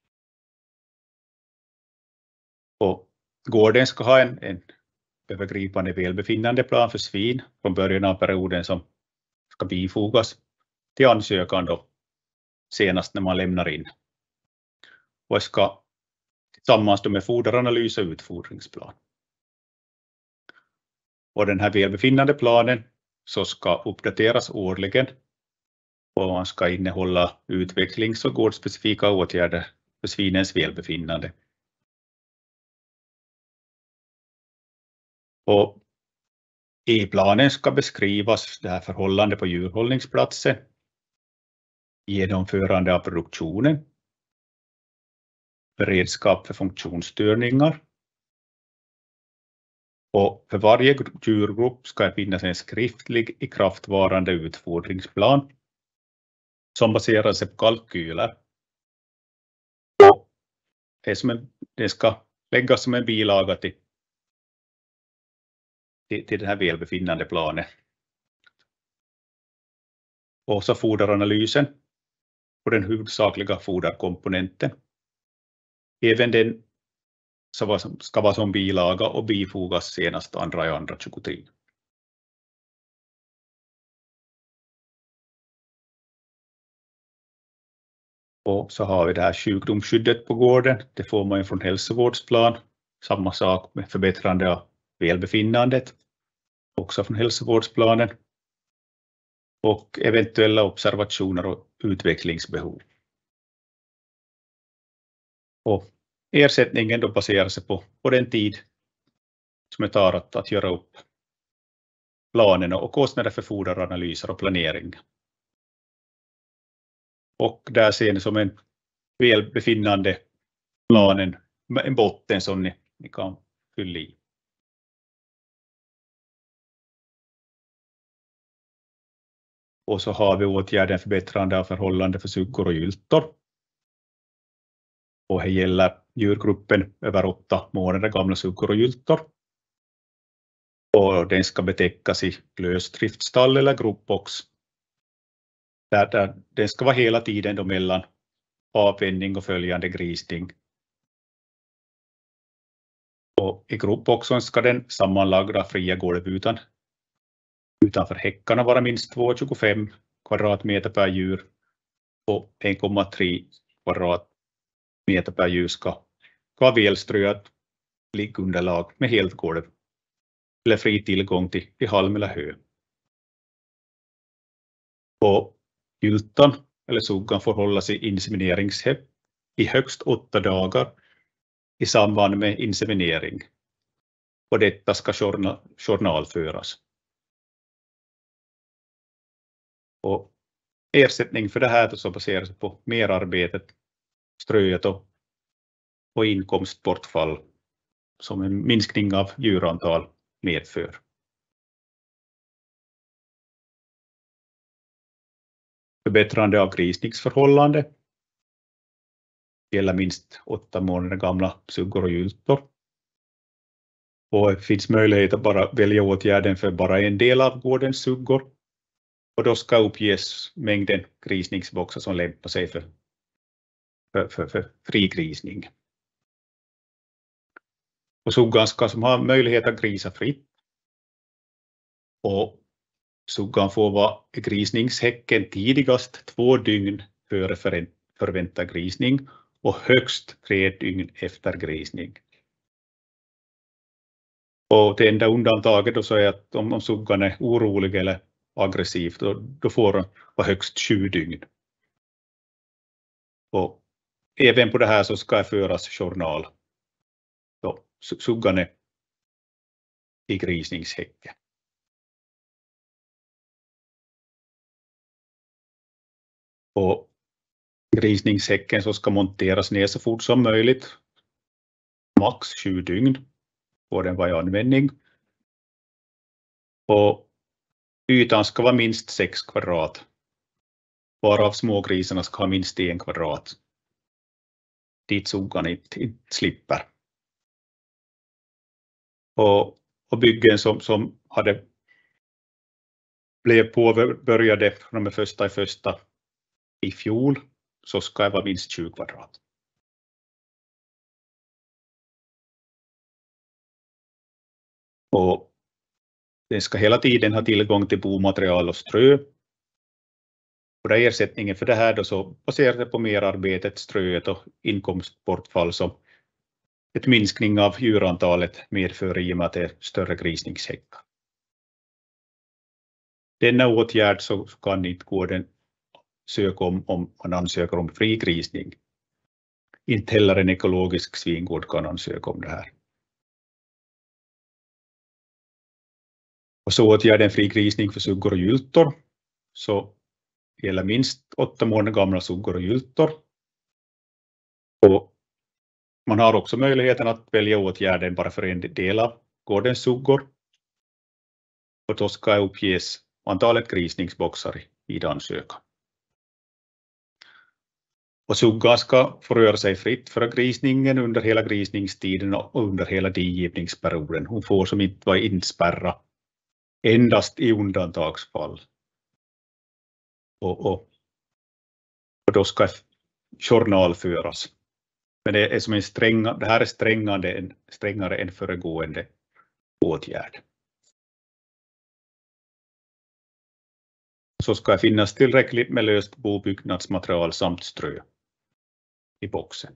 Och gården ska ha en, en övergripande välbefinnande plan för svin från början av perioden som ska bifogas till ansökan då, senast när man lämnar in. Och ska tillsammans med foderanalys och utfodringsplan. Och den här välbefinnande planen så ska uppdateras årligen och man ska innehålla utvecklings- och gårdsspecifika åtgärder för svinens välbefinnande. Och i planen ska beskrivas det här förhållandet på djurhållningsplatsen, genomförande av produktionen, beredskap för funktionsstörningar. Och för varje djurgrupp ska det finnas en skriftlig ikraftvarande utfodringsplan som baserar sig på kalkyler. Och det, som en, det ska läggas som en bilaga till, till, till den här välbefinnande planen. Och så foderanalysen på den huvudsakliga foderkomponenten. Även den ska vara som bilaga och bifogas senast andra i andra tjugotre. Och så har vi det här sjukdomsskyddet på gården. Det får man ju från hälsovårdsplan. Samma sak med förbättrande av välbefinnandet. Också från hälsovårdsplanen. Och eventuella observationer och utvecklingsbehov. Och ersättningen då baserar sig på, på den tid som det tar att, att göra upp planerna och kostnader för foderanalyser och planering. Och där ser ni som en välbefinnande planen, en botten som ni, ni kan fylla i. Och så har vi åtgärden förbättrande av förhållande för suggor och gyltor. Och det gäller djurgruppen över åtta månader gamla suggor och gyltor. Och den ska betäckas i lösdriftsstall eller gruppbox. Där, där den ska vara hela tiden då mellan avvänjning och följande grisning. Och i gruppboxen ska den sammanlagda fria golvytan utanför häckarna vara minst två komma tjugofem kvadratmeter per djur och en komma tre kvadratmeter per djur ska vara välströat liggunderlag med helt golv eller fri tillgång till, till halm eller hö. Och gyltan eller suggan får hållas i insemineringshäpp i högst åtta dagar i samband med inseminering. Och detta ska journalföras. Och ersättning för det här så baserar sig på merarbetet, ströet och, och inkomstbortfall som en minskning av djurantal medför. Förbättrande av grisningsförhållande gäller minst åtta månader gamla suggor och gyltor. Och det finns möjlighet att bara välja åtgärden för bara en del av gårdens suggor. Och då ska uppges mängden grisningsboxar som lämpar sig för, för, för, för frigrisning. Och suggan ska som ha möjlighet att grisa fritt. Och suggan får vara i grisningshäcken tidigast två dygn före förväntad grisning och högst tre dygn efter grisning. Och det enda undantaget då så är att om, om suggan är orolig eller aggressiv då, då får den vara högst sju dygn. Och även på det här så ska det föras journal. Så suggane i grisningshäcken. Och grisningshäcken så ska monteras ner så fort som möjligt. Max sju dygn får den vara i användning. Och ytan ska vara minst sex kvadrat. Varav smågrisarna ska ha minst en kvadrat. Dit suggan inte slipper. Och, och byggen som, som hade blev påbörjade från den första i första i fjol så ska det vara minst tjugo kvadrat. Och den ska hela tiden ha tillgång till bomaterial och strö. Och det är ersättningen för det här då så baserar det på merarbetet, ströet och inkomstbortfall som ett minskning av djurantalet medför i och med att det är större grisningshäckar. Denna åtgärd så kan inte gården söka om om man ansöker om fri grisning. Inte heller en ekologisk svingård kan ansöka om det här. Och så åtgärden fri grisning för suggor och gyltor så gäller minst åtta månader gamla suggor och gyltor. Och man har också möjligheten att välja åtgärden bara för en del av gårdens suggor. Och då ska uppges antalet grisningsboxar vid ansökan. Och suggan ska få röra sig fritt för grisningen under hela grisningstiden och under hela digivningsperioden. Hon får som inte vara inspärrad endast i undantagsfall. Och, och, och då ska journal föras. Men det är som en sträng, det här är strängare än, strängare än föregående åtgärd. Så ska det finnas tillräckligt med löst bobyggnadsmaterial samt strö i boxen.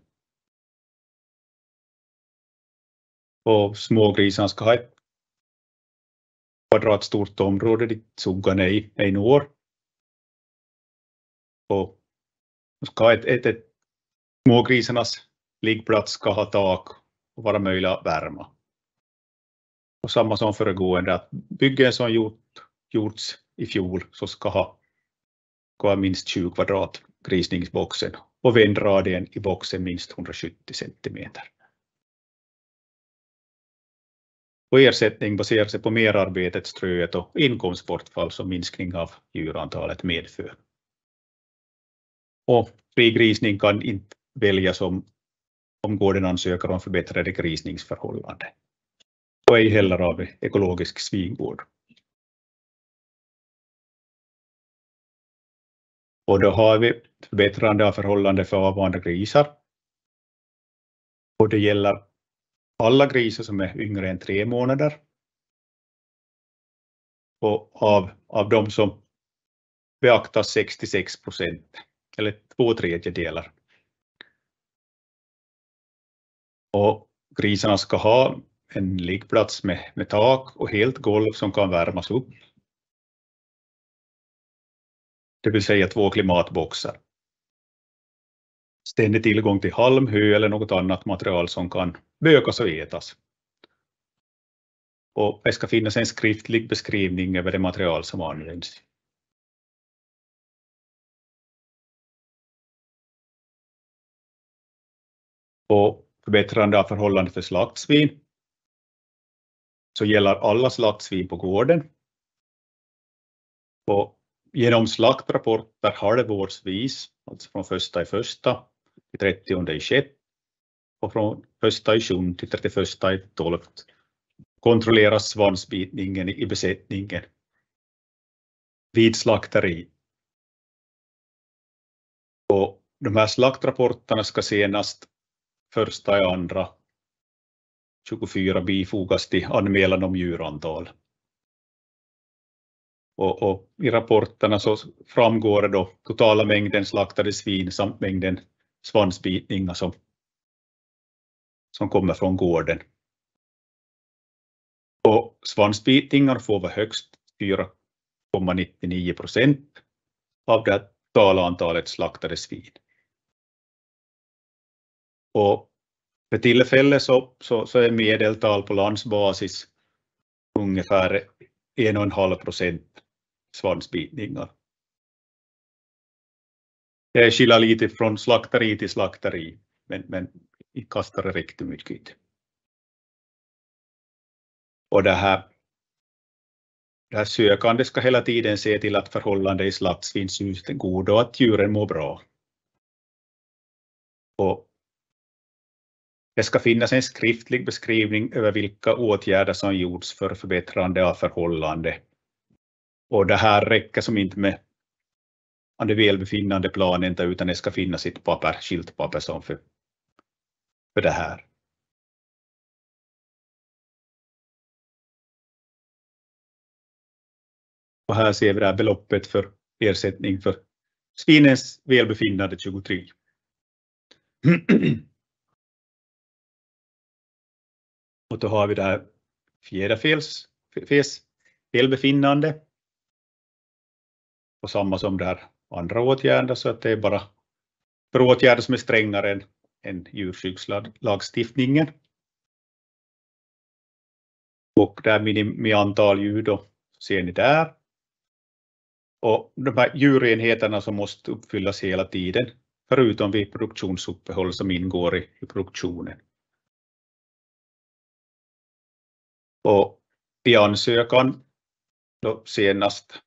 Och smågrisarna ska ha ett kvadratstort område dit suggan ej, ej når. Och ska ha ett, ett, ett smågrisarnas liggplats ska ha tak och vara möjlig att värma. Och samma som föregående att byggen som gjort, gjorts i fjol så ska ha, ska ha minst tjugo kvadrat grisningsboxen och vändradien i boxen minst hundrasjuttio centimeter. Och ersättning baserar sig på merarbetet, ströet och inkomstbortfall som minskning av djurantalet medför. Och fri grisning kan inte väljas om, om gården ansöker om förbättrade grisningsförhållanden. Och ej heller av ekologisk svingård. Och då har vi förbättrande av förhållande för avvanda grisar. Och det gäller alla grisar som är yngre än tre månader. Och av, av de som beaktas sextiosex procent eller två tredjedelar. Och grisarna ska ha en liggplats med, med tak och helt golv som kan värmas upp. Det vill säga två klimatboxar. Ständig tillgång till halm, hö eller något annat material som kan bökas och ätas. Och det ska finnas en skriftlig beskrivning över det material som används. Och förbättrande av förhållande för slaktsvin. Så gäller alla slaktsvin på gården. Och genom slaktrapporter halvårsvis, alltså från första i första till trettionde i sjätte och från första i sjunde till trettioförsta i tolfte kontrolleras svansbitningen i besättningen vid slakteri. Och de här slaktrapporterna ska senast första i andra tjugofyra bifogas till anmälan om djurantal. Och, och i rapporterna så framgår det då totala mängden slaktade svin samt mängden svansbitningar som, som kommer från gården. Och svansbitningar får vara högst fyra komma nittionio procent av det totala antalet slaktade svin. Och för tillfället så, så, så är medeltal på landsbasis ungefär en och en halv procent svansbitningar. Det skiljer lite från slakteri till slakteri, men, men i kastar det riktigt mycket. Och det här, det här sökande ska hela tiden se till att förhållande i slaktsvinshuset är goda och att djuren mår bra. Och det ska finnas en skriftlig beskrivning över vilka åtgärder som gjorts för förbättrande av förhållande. Och det här räcker som inte med det välbefinnande planen, utan det ska finnas ett papper, skiltpapper som för, för det här. Och här ser vi det här beloppet för ersättning för svinens välbefinnande tjugotre. Och då har vi det här fjäderfels välbefinnande. Och samma som det här andra åtgärder, så att det är bara för åtgärder som är strängare än, än djurskyddslagstiftningen. Och där minimi antal djur då ser ni där. Och de här djurenheterna som måste uppfyllas hela tiden, förutom vid produktionsuppehåll som ingår i, i produktionen. Och i ansökan då senast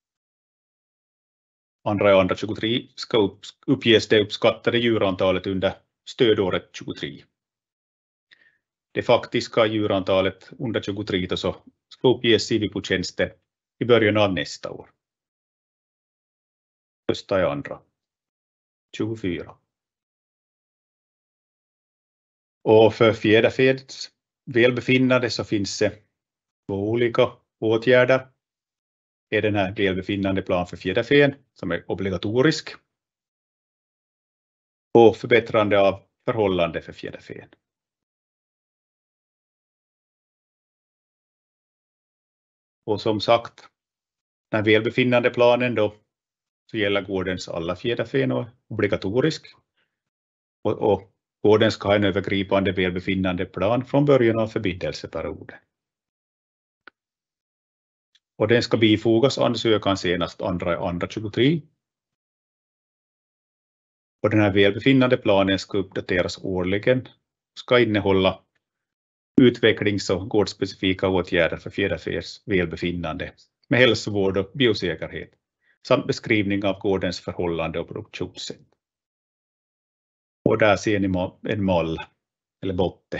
andra andra tjugotre ska upp, uppges det uppskattade djurantalet under stödåret tjugotre. Det faktiska djurantalet under tjugotre så ska uppges i Vipo-tjänsten i början av nästa år. Första i andra tjugofyra. Och för fjäderfeds välbefinnande så finns det två olika åtgärder. Är den här välbefinnande plan för fjäderfen som är obligatorisk. Och förbättrande av förhållande för fjäderfen. Och som sagt, den välbefinnande planen då så gäller gårdens alla fjäderfen och obligatorisk. Och, och gården ska ha en övergripande välbefinnande plan från början av förbindelseperioden. Och den ska bifogas ansökan senast andra andra tjugotre. Och den här välbefinnande planen ska uppdateras årligen. Ska innehålla utvecklings- och gårdsspecifika åtgärder för fjäderfens välbefinnande med hälsovård och biosäkerhet samt beskrivning av gårdens förhållande och produktionssätt. Och där ser ni en mall eller botte.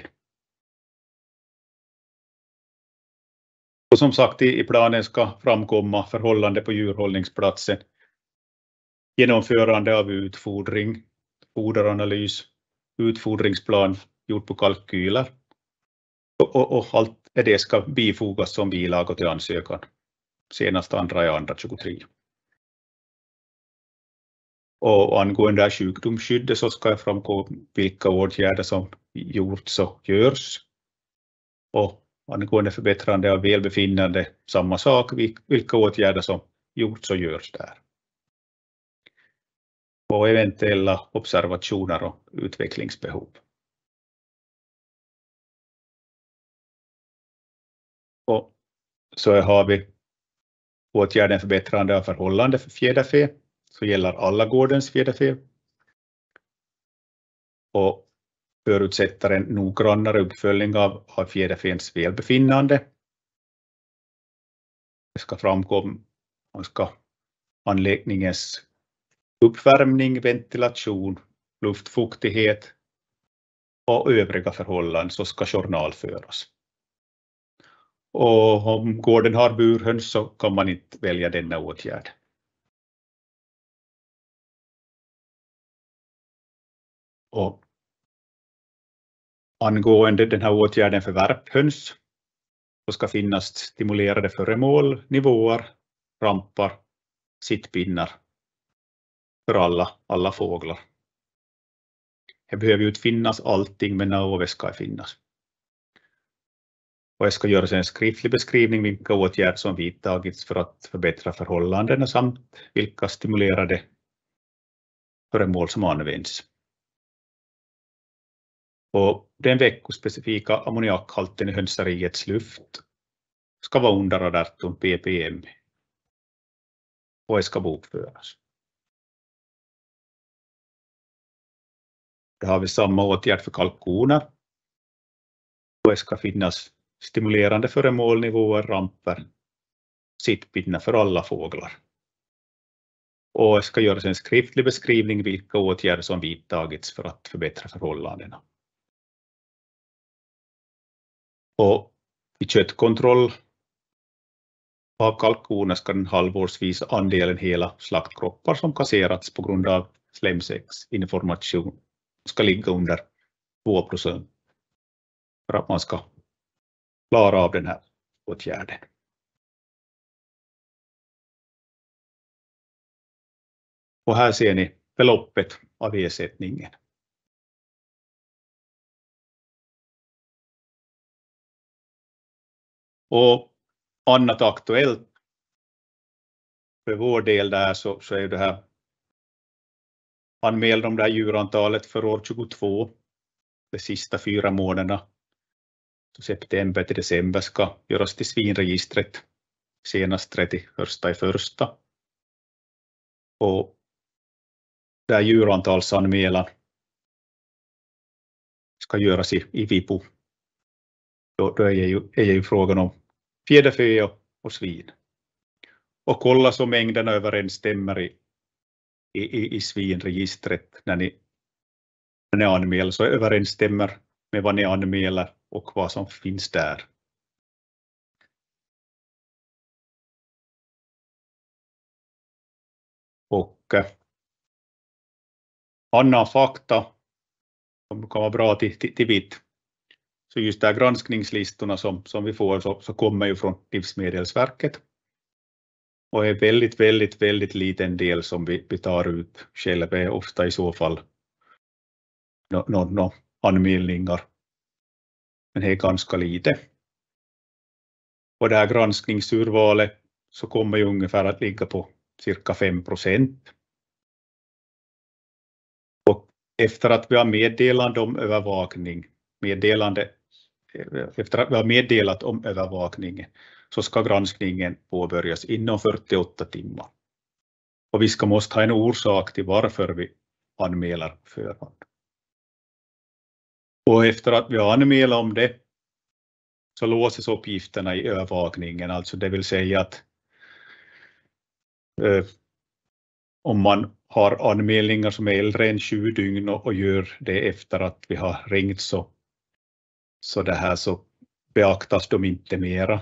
Och som sagt, i planen ska framkomma förhållande på djurhållningsplatsen, genomförande av utfodring, foderanalys, utfodringsplan gjort på kalkyler. Och, och, och allt det ska bifogas som bilaga till ansökan senast andra i andra tjugotre. Och angående sjukdomsskyddet så ska jag framgå vilka åtgärder som gjorts och görs. Och angående förbättrande av välbefinnande, samma sak, vilka åtgärder som gjorts och görs där. Och eventuella observationer och utvecklingsbehov. Och så har vi åtgärden förbättrande av förhållande för fjäderfe. Så gäller alla gårdens fjäderfe. Och förutsätter en noggrannare uppföljning av, av fjäderfens välbefinnande. Det ska framkomma ska anläggningens uppvärmning, ventilation, luftfuktighet och övriga förhållanden så ska journalföras. Och om gården har burhöns så kan man inte välja denna åtgärd. Och angående den här åtgärden för värphöns så ska finnas stimulerade föremål, nivåer, rampar, sittpinnar för alla, alla fåglar. Det behöver ju inte finnas allting, men något ska finnas. Och det ska göras en skriftlig beskrivning vilka åtgärder som vidtagits för att förbättra förhållandena samt vilka stimulerade föremål som används. Och den veckospecifika ammoniakhalten i hönseriets luft ska vara under arton ppm och det ska bokföras. Då har vi samma åtgärd för kalkoner. Och det ska finnas stimulerande föremålnivåer, ramper, sittpinnar för alla fåglar. Och det ska göras en skriftlig beskrivning vilka åtgärder som vidtagits för att förbättra förhållandena. Och i köttkontroll av kalkoner ska den halvårsvis andelen hela slaktkroppar som kasserats på grund av slemsäcksinformation ska ligga under två procent för att man ska klara av den här åtgärden. Och här ser ni beloppet av ersättningen. Och annat aktuellt för vår del där så, så är det här anmäl de där djurantalet för år tjugotvå. De sista fyra månaderna. Så september till december ska göras till svinregistret senast trettioförsta i första. Och där djurantalsanmälan ska göras i, i Vipo. Då, då är, ju, är ju frågan om fjäderfä och, och svin. Och kolla så mängderna överensstämmer i, i, i svinregistret när ni, när ni anmäler. Så överensstämmer med vad ni anmäler och vad som finns där. Och eh, annan fakta som kan vara bra till, till, till vitt. Så just de här granskningslistorna som, som vi får så, så kommer ju från Livsmedelsverket. Och är väldigt, väldigt, väldigt liten del som vi, vi tar ut själva är ofta i så fall några no, no, anmälningar. Men det är ganska lite. Och det här granskningsurvalet så kommer ju ungefär att ligga på cirka fem procent. Och efter att vi har meddelande om övervakning, meddelande, efter att vi har meddelat om övervakningen så ska granskningen påbörjas inom fyrtioåtta timmar. Och vi ska måste ha en orsak till varför vi anmäler förhand. Och efter att vi har anmält om det så låses uppgifterna i övervakningen, alltså det vill säga att eh, om man har anmälningar som är äldre än tjugo dygn och, och gör det efter att vi har ringt så, så det här så beaktas de inte mera.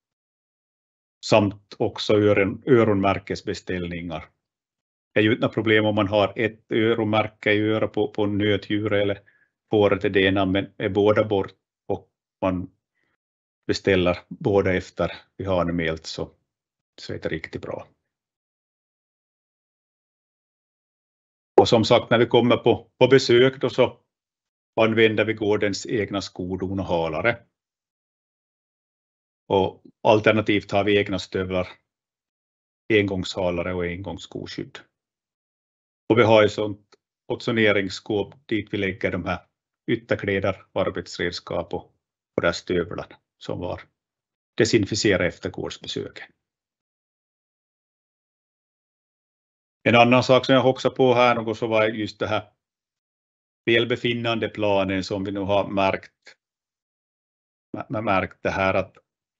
Samt också öron, öronmärkesbeställningar. Det är ju inte problem om man har ett öronmärke i öra på, på nötdjur eller fåret är det ena, men är båda bort och man beställer båda efter vi har anmält så, så är det riktigt bra. Och som sagt, när vi kommer på, på besök då så använder vi gårdens egna skodon och halare. Och alternativt har vi egna stövlar, engångshalare och engångsskoskydd. Och vi har ju sånt optioneringsskåp dit vi lägger de här ytterkläder, arbetsredskap och, och där stövlar som var desinficerade efter gårdsbesöken. En annan sak som jag hoxar på här något så var just det här välbefinnandeplanen som vi nu har märkt. Man märkt det här att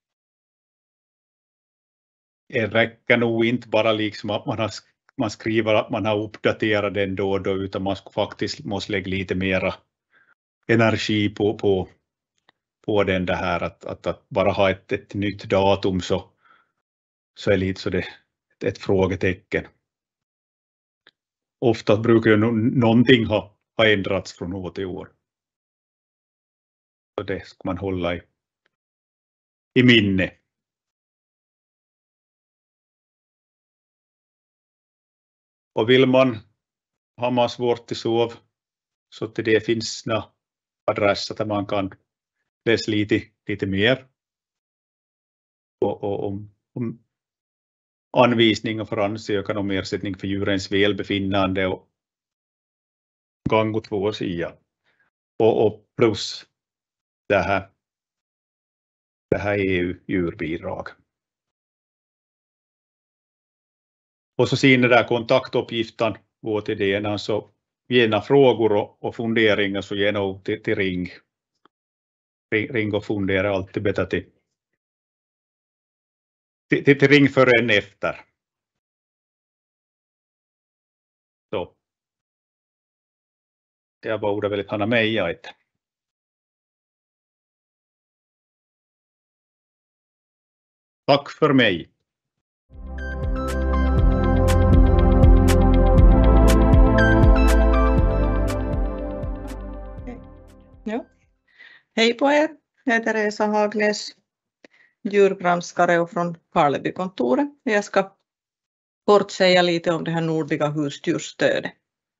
det räcker nog inte bara liksom att man, har, man skriver att man har uppdaterat den då och då, utan man faktiskt måste lägga lite mera energi på, på, på den det här att, att, att bara ha ett, ett nytt datum så, så är lite så det ett frågetecken. Ofta brukar ju någonting ha, ha ändrats från år till år. Så det ska man hålla i, i minne. Och vill man ha man svårt till sov så till det finns några adresser där man kan läsa lite, lite mer. Och, och om, om anvisningar för ansökan om ersättning för djurens välbefinnande och gång och två sidor. och, och plus det här, det här E U-djurbidrag. Och så ser ni där kontaktuppgiften gå till det ena, så gärna frågor och, och funderingar så gärna till, till ring. ring. Ring och fundera alltid bättre till, till, till, till ring före än efter. Så. Jag borde väl ha med i det. Tack för mig. Ja. Hej på er, jag heter Esa Hagnes, djurgranskare och från Karlebykontoret. Jag ska kort säga lite om det här nordliga husdjursstödet.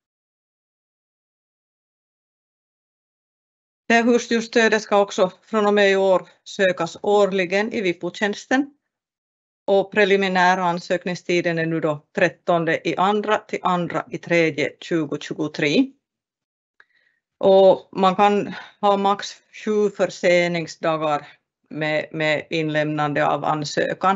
Det här husdjursstödet ska också från och med i år sökas årligen i Vipo-tjänsten. Och preliminär ansökningstiden är nu då trettonde i andra till andra i tredje tjugohundratjugotre. Och man kan ha max sju förseningsdagar med, med inlämnande av ansökan.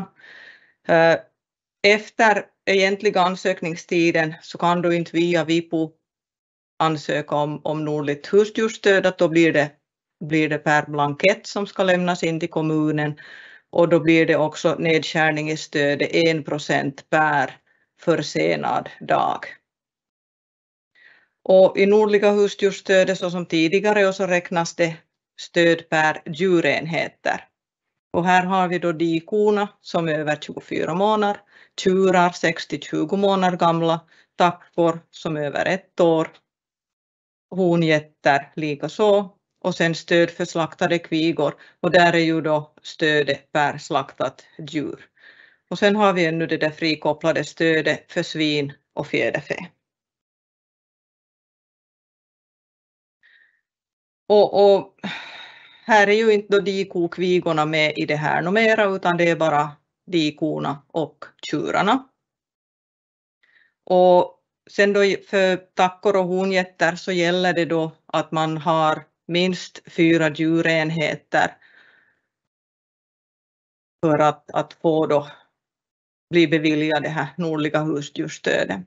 Efter egentliga ansökningstiden så kan du inte via Vipo ansöka om, om nordligt husdjursstöd. Då blir det, blir det per blankett som ska lämnas in till kommunen. Och då blir det också nedskärning i stödet en procent per försenad dag. Och i nordliga husdjursstödet så som tidigare och så räknas det stöd per djurenheter. Och här har vi då dikorna som är över tjugofyra månader, tjurar sex till tjugo månader gamla, tackor som är över ett år, hongetter lika så. Och sen stöd för slaktade kvigor och där är ju då stödet per slaktat djur. Och sen har vi ännu det där frikopplade stödet för svin och fjäderfä. Och, och här är ju inte då dikokvigorna med i det här numera utan det är bara dikorna och tjurarna. Och sen då för tackor och hongetter så gäller det då att man har minst fyra djurenheter för att, att få då bli beviljad det här nordliga husdjursstödet.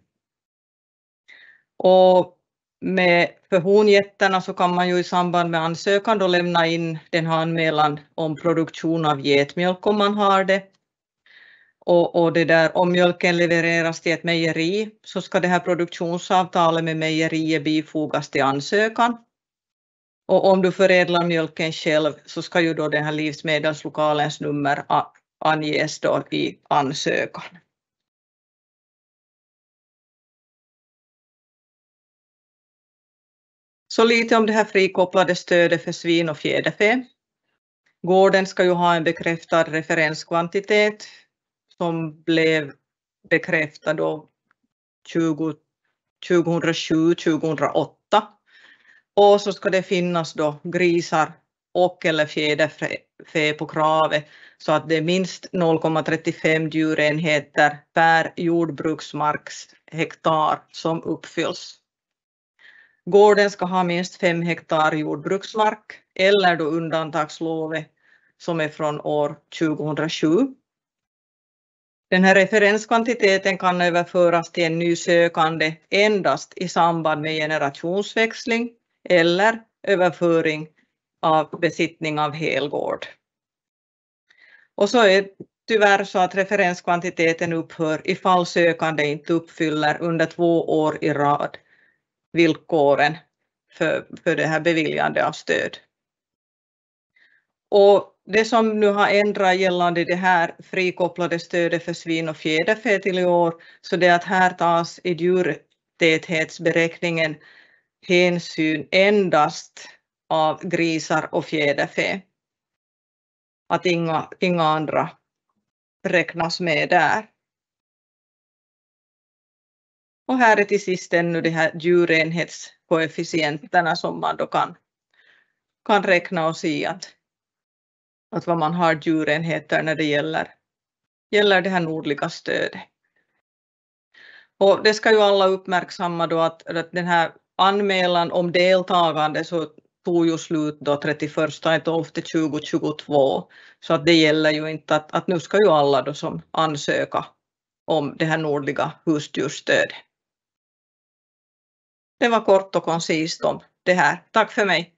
Och med för hongetterna så kan man ju i samband med ansökan då lämna in den här anmälan om produktion av getmjölk om man har det. Och, och det där, om mjölken levereras till ett mejeri så ska det här produktionsavtalet med mejeriet bifogas till ansökan. Och om du förädlar mjölken själv så ska ju då den här livsmedelslokalens nummer anges då i ansökan. Så lite om det här frikopplade stödet för svin och fjäderfä. Gården ska ju ha en bekräftad referenskvantitet som blev bekräftad då tjugohundrasju tjugohundraåtta. Och så ska det finnas då grisar och eller fjäderfä på kravet så att det är minst noll komma trettiofem djurenheter per jordbruksmarkshektar som uppfylls. Gården ska ha minst fem hektar jordbruksmark eller då undantagslovet som är från år tjugohundrasju. Den här referenskvantiteten kan överföras till en ny sökande endast i samband med generationsväxling eller överföring av besittning av helgård. Och så är tyvärr så att referenskvantiteten upphör ifall sökande inte uppfyller under två år i rad villkoren för, för det här beviljande av stöd. Och det som nu har ändrat gällande det här frikopplade stödet för svin och fjäderfä till i år så det är att här tas i djurtäthetsberäkningen hänsyn endast av grisar och fjäderfä. Att inga, inga andra räknas med där. Och här är till sist ännu de här djurenhetskoefficienterna som man då kan, kan räkna och se att, att vad man har djurenheter när det gäller, gäller det här nordliga stödet. Och det ska ju alla uppmärksamma då att, att den här anmälan om deltagande så tog ju slut då trettioförsta december tjugohundratjugotvå, så att det gäller ju inte att, att nu ska ju alla då som ansöka om det här nordliga husdjursstödet. Det var kort och koncist om det här. Tack för mig.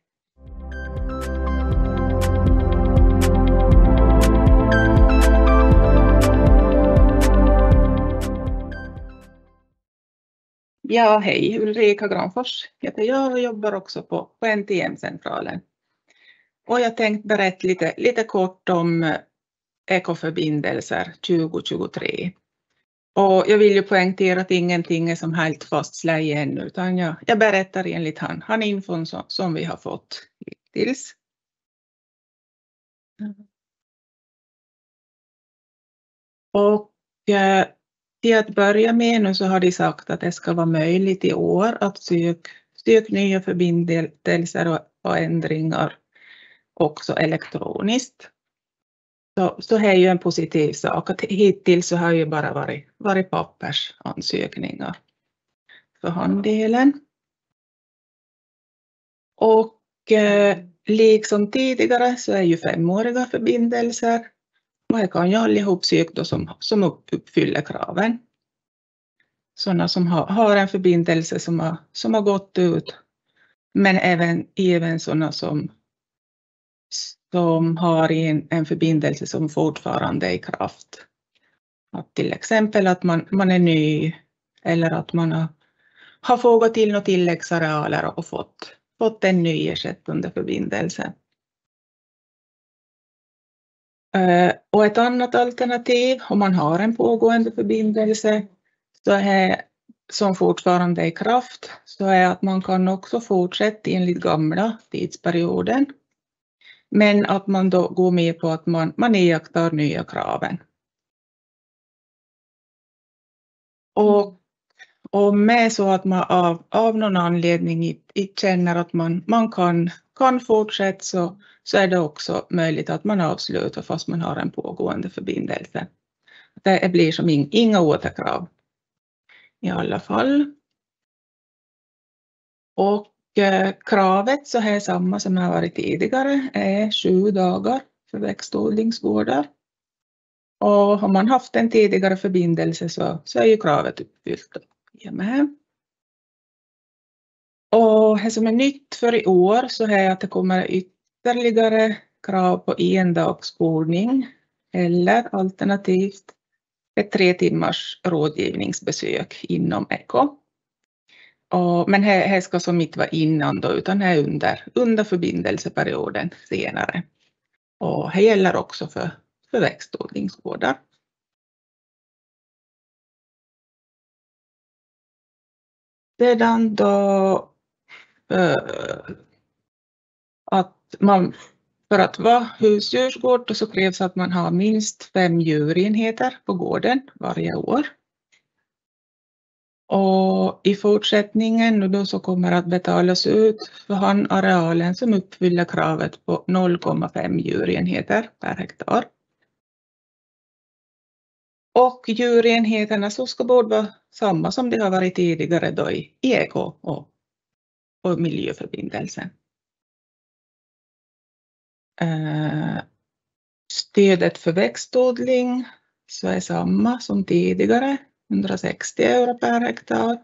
Ja, hej, Ulrika Granfors heter jag och jobbar också på, på N T M-centralen. Och jag tänkte berätta lite, lite kort om ekoförbindelser tjugohundratjugotre. Och jag vill ju poängtera att ingenting är som helt fastslaget ännu, utan jag, jag berättar enligt han, han infon som, som vi har fått hittills. Och eh, till att börja med nu så har de sagt att det ska vara möjligt i år att söka sök nya förbindelser och, och ändringar också elektroniskt. Så, så är ju en positiv sak att hittills så har ju bara varit, varit pappersansökningar för handdelen. Och eh, liksom tidigare så är ju femåriga förbindelser. Och här kan ju allihop söka då som, som uppfyller kraven. Sådana som har, har en förbindelse som har, som har gått ut. Men även, även sådana som, som har en, en förbindelse som fortfarande är i kraft. Att till exempel att man, man är ny eller att man har, har fått till något tilläggsarealer och fått, fått en ny ersättande förbindelse. Uh, och ett annat alternativ om man har en pågående förbindelse så är, som fortfarande är i kraft, så är att man kan också fortsätta enligt gamla tidsperioden. Men att man då går med på att man, man iakttar nya kraven. Och, och med så att man av, av någon anledning inte känner att man, man kan, kan fortsätta så, så är det också möjligt att man avslutar fast man har en pågående förbindelse. Det blir som in, inga återkrav i alla fall. Och eh, kravet så är samma som har varit tidigare, är sju dagar för växtodlingsgårdar. Och har man haft en tidigare förbindelse så, så är ju kravet uppfyllt. Med. Och det som är nytt för i år så är att det kommer ytterligare krav på en dags skolning eller alternativt ett tre timmars rådgivningsbesök inom eko. Och, men här, här ska som inte vara innan då, utan här under, under förbindelseperioden senare. Och det gäller också för, för växtodlingsgårdar. Sedan då äh, att man för att vara husdjursgård så krävs att man har minst fem djurenheter på gården varje år. Och i fortsättningen då så kommer att betalas ut för han arealen som uppfyller kravet på noll komma fem djurenheter per hektar. Och djurenheterna så ska både vara samma som det har varit tidigare då i eko och, och miljöförbindelsen. Uh, stödet för växtodling så är samma som tidigare, hundrasextio euro per hektar.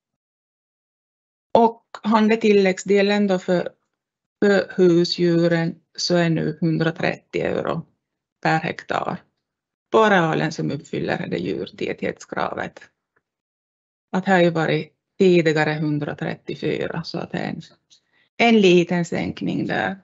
Och handelstilläggsdelen då för, för husdjuren så är nu hundratrettio euro per hektar på arealen som uppfyller det djurtäthetskravet. Att här har ju varit tidigare hundratrettiofyra så att det är en, en liten sänkning där.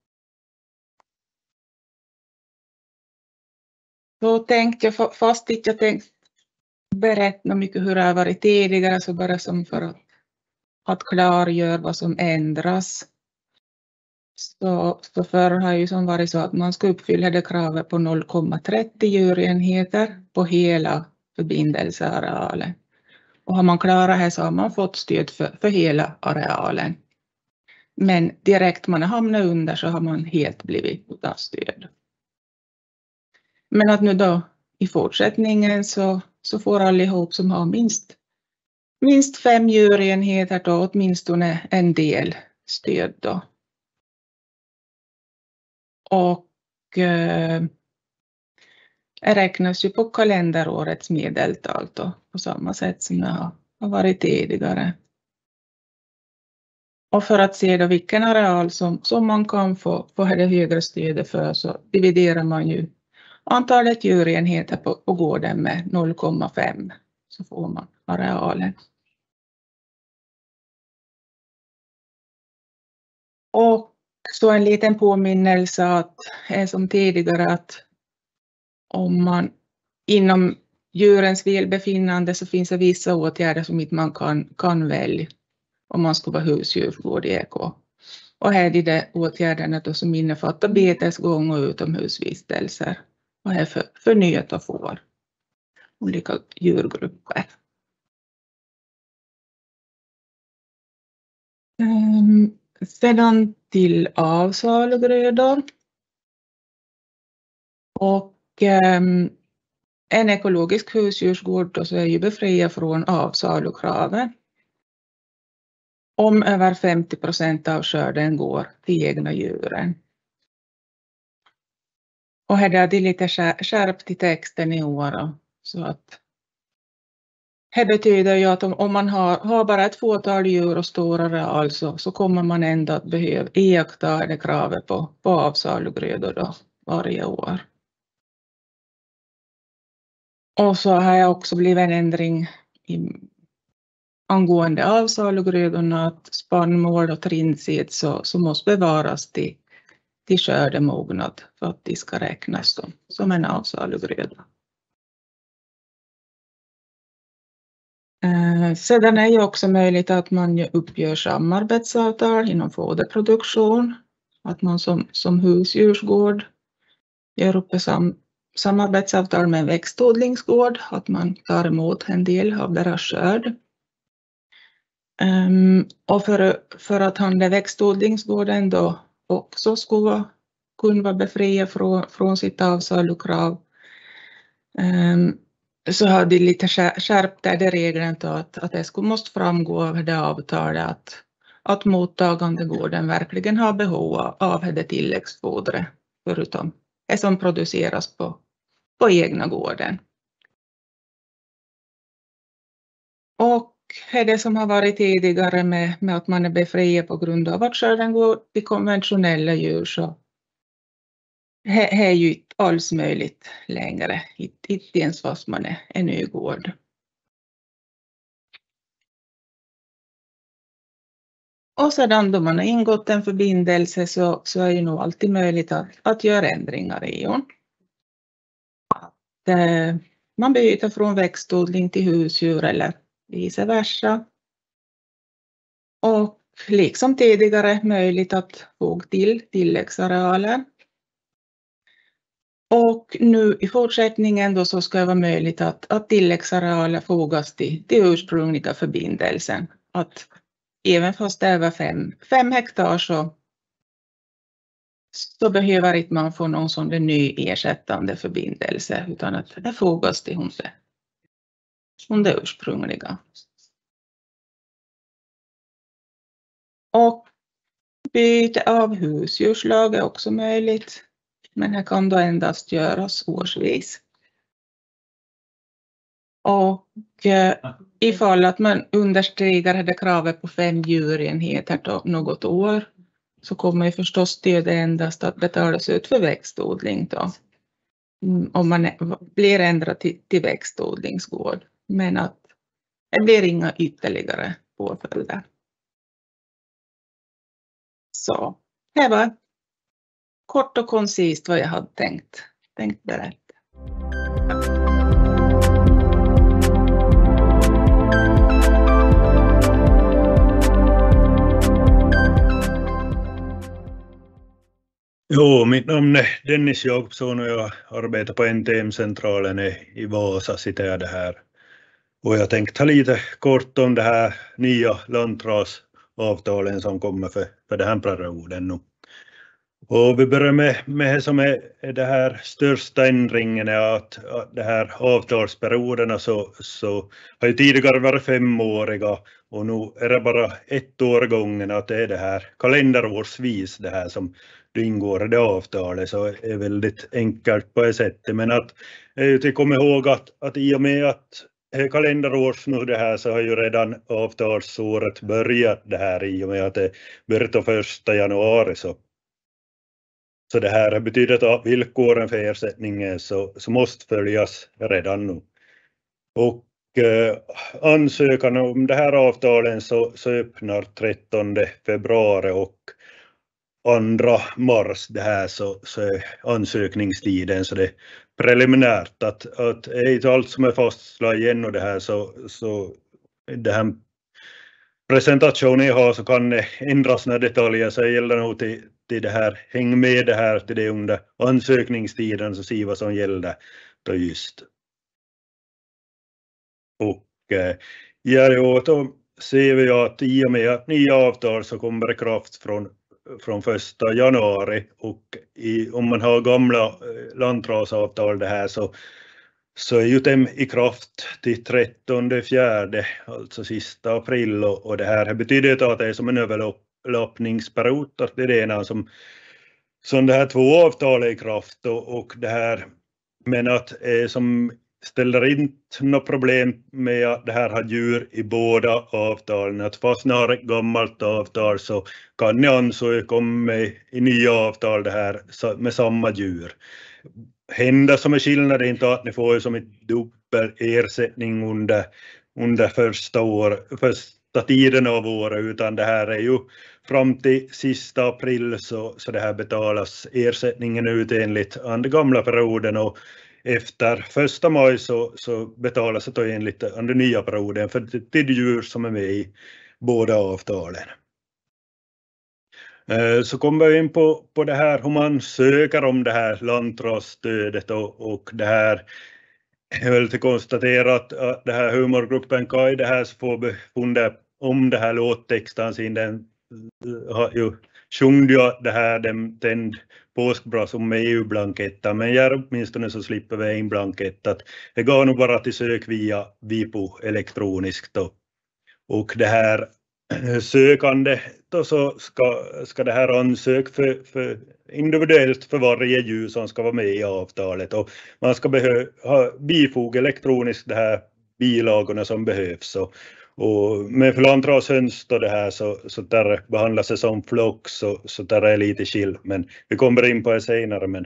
Så tänkte jag, fast inte jag tänkte berätta mycket hur det har varit tidigare så bara som för att, att klargöra vad som ändras. Så, så förr har ju som varit så att man ska uppfylla det kravet på noll komma trettio djurenheter på hela förbindelsearealen. Och har man klarat det så har man fått stöd för, för hela arealen. Men direkt man har hamnat under så har man helt blivit utan stöd. Men att nu då i fortsättningen så, så får allihop som har minst, minst fem djurenheter då åtminstone en del stöd då. Och eh, räknas ju på kalenderårets medeltal då, på samma sätt som det har, har varit tidigare. Och för att se då vilken areal som, som man kan få, få det högre stödet för, så dividerar man ju antalet djurenheter på, på gården med noll komma fem, så får man arealen. Och så en liten påminnelse att är som tidigare att om man inom djurens välbefinnande så finns det vissa åtgärder som inte man kan, kan välja om man ska vara husdjursgård i E K. Och här är det åtgärderna då som innefattar betesgång och utomhusvistelser. Och här för, för nöt och får olika djurgrupper. Um, sedan till avsalugrödor. Och um, en ekologisk husdjursgård då så är ju befriad från avsalukraven om över femtio procent av skörden går till egna djuren. Och här är det lite skärpt i texten i år. Så att det betyder ju att om, om man har, har bara ett fåtal djur och stor areal så, så kommer man ändå att behöva iaktta det kravet på, på avsalugrödor då varje år. Och så har jag också blivit en ändring i, angående avsalugrödorna, att spannmål och trinset så, så måste bevaras till, till skördemognad för att de ska räknas som, som en avsalugröda. Eh, sedan är det också möjligt att man uppgör samarbetsavtal inom foderproduktion. Att man som, som husdjursgård gör upp sam, samarbetsavtal med en växtodlingsgård. Att man tar emot en del av deras skörd. Um, och för, för att handla växtodlingsgården då också skulle kunna vara befriad från, från sitt avsalukrav. Um, så har de lite skärpt där regeln då att, att det skulle måste framgå av det avtalet att, att mottagande gården verkligen har behov av det tilläggsfodret förutom det som produceras på, på egna gården. Och det som har varit tidigare med, med att man är befriad på grund av att skörden går till konventionella djur, så det är ju inte alls möjligt längre, inte ens fast man är en ny gård. Och sedan då man har ingått en förbindelse så, så är det nog alltid möjligt att, att göra ändringar i den. Att, eh, man byter från växtodling till husdjur eller vice versa. Och liksom tidigare möjligt att få till tilläggsarealen. Och nu i fortsättningen då så ska det vara möjligt att, att tilläggsarealer fogas till, till ursprungliga förbindelsen. Att även fast det var fem, fem hektar så, så behöver inte man få någon sån ny ersättande förbindelse utan att det fogas till det, det ursprungliga. Och byte av husdjurslag är också möjligt. Men det kan då endast göras årsvis. Och eh, ifall att man understiger det kravet på fem djurenheter då något år så kommer ju förstås stödet endast att betalas ut för växtodling då. Mm, om man är, blir ändrad till, till växtodlingsgård. Men att det blir inga ytterligare påföljder. Så det var kort och koncist vad jag hade tänkt, tänkt berätta. Jo, mitt namn är Dennis Jakobsson och jag arbetar på N T M-centralen i Vasa, sitter jag det här. Och jag tänkte ta lite kort om det här nya lantrasavtalen som kommer för, för den här perioden nu. Och vi börjar med, med det som är, är det här största ändringen är att, att det här avtalsperioderna så, så har ju tidigare varit femåriga och nu är det bara ett år gången att det är det här kalenderårsvis det här som det ingår i det avtalet, så är väldigt enkelt på det sättet. Men att jag kommer ihåg att, att i och med att kalenderårs nu det här så har ju redan avtalsåret börjat det här i och med att det börjar första januari så Så det här betyder att villkoren för ersättningen så, så måste följas redan nu. Och eh, ansökan om det här avtalen så, så öppnar trettonde februari och andra mars det här så, så är ansökningstiden, så det är preliminärt att, att är inte allt som är fastslaget ännu det här så, så det här presentationen jag har så kan det ändras några detaljer, så gäller nog till, till det här, häng med det här till det under ansökningstiden så se vad som gäller då just. Och ja, då ser vi att i och med att nya avtal så kommer i kraft från, från första januari och i, om man har gamla lantrasavtal det här så så är ju dem i kraft till trettonde fjärde, alltså sista april, och, och det här betyder att det är som en överlappningsperiod, att det är det ena som, som det här två avtal är i kraft och, och det här, men att eh, som ställer inte något problem med att det här har djur i båda avtalen, att fast ni har ett gammalt avtal så kan ni ansöka om med, i nya avtal det här med samma djur. Hända som är skillnad är inte att ni får som ett dubbel ersättning under, under första, år, första tiden av året, utan det här är ju fram till sista april så, så det här betalas ersättningen ut enligt den gamla perioden och efter första maj så, så betalas det enligt den nya perioden för det djur som är med i båda avtalen. Så kommer vi in på, på det här hur man söker om det här lantrasstödet och, och det här är väl till konstaterat att det här humorgruppen Kaj det här så får befundet om det här låttexten sin den har ju sjungit det här den tänd påskbra som E U-blanketten, men jag åtminstone så slipper vi en blankett att det går nog bara till sök via Vipo elektroniskt då. Och det här sökande då så ska, ska det här ansöka för, för individuellt för varje djur som ska vara med i avtalet och man ska behöva bifoga elektroniskt det här bilagorna som behövs och, och med lantrashöns då det här så, så där behandlas det som flock så, så där är lite skill, men vi kommer in på det senare. Men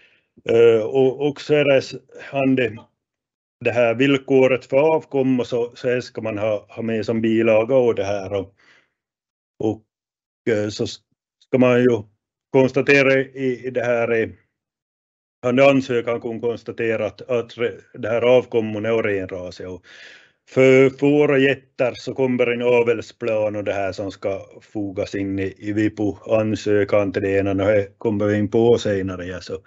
och också är det hande det här villkoret för avkomma så, så ska man ha, ha med som bilaga och det här och, och så ska man ju konstatera i, i det här han ansökan kan konstatera att, att det här avkommun är renrasig och för får och getter så kommer en avelsplan och det här som ska fogas in i, i Vipo ansökan till det ena och det kommer vi in på senare. Ja, så.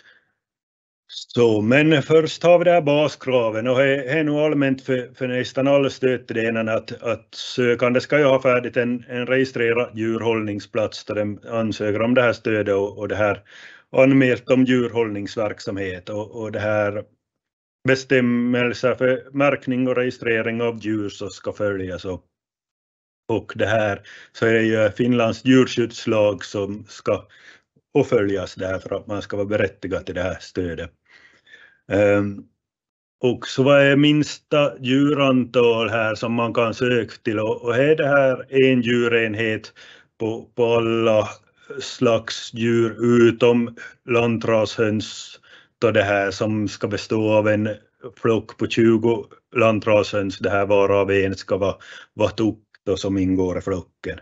Så, men först har vi det här baskraven och det är nog allmänt för, för nästan alla stötdelen att, att sökande ska ju ha färdigt en, en registrerad djurhållningsplats där de ansöker om det här stödet och, och det här anmält om djurhållningsverksamhet och, och det här bestämmelser för märkning och registrering av djur så ska följas och, och det här så är det ju Finlands djurskyddslag som ska och följas där för att man ska vara berättigad till det här stödet. Um, och så vad är minsta djurantal här som man kan söka till och, och är det här en djurenhet på, på alla slags djur utom lantrashöns då det här som ska bestå av en flock på tjugo lantrashöns, det här varav en ska vara, vara tupp då som ingår i flocken.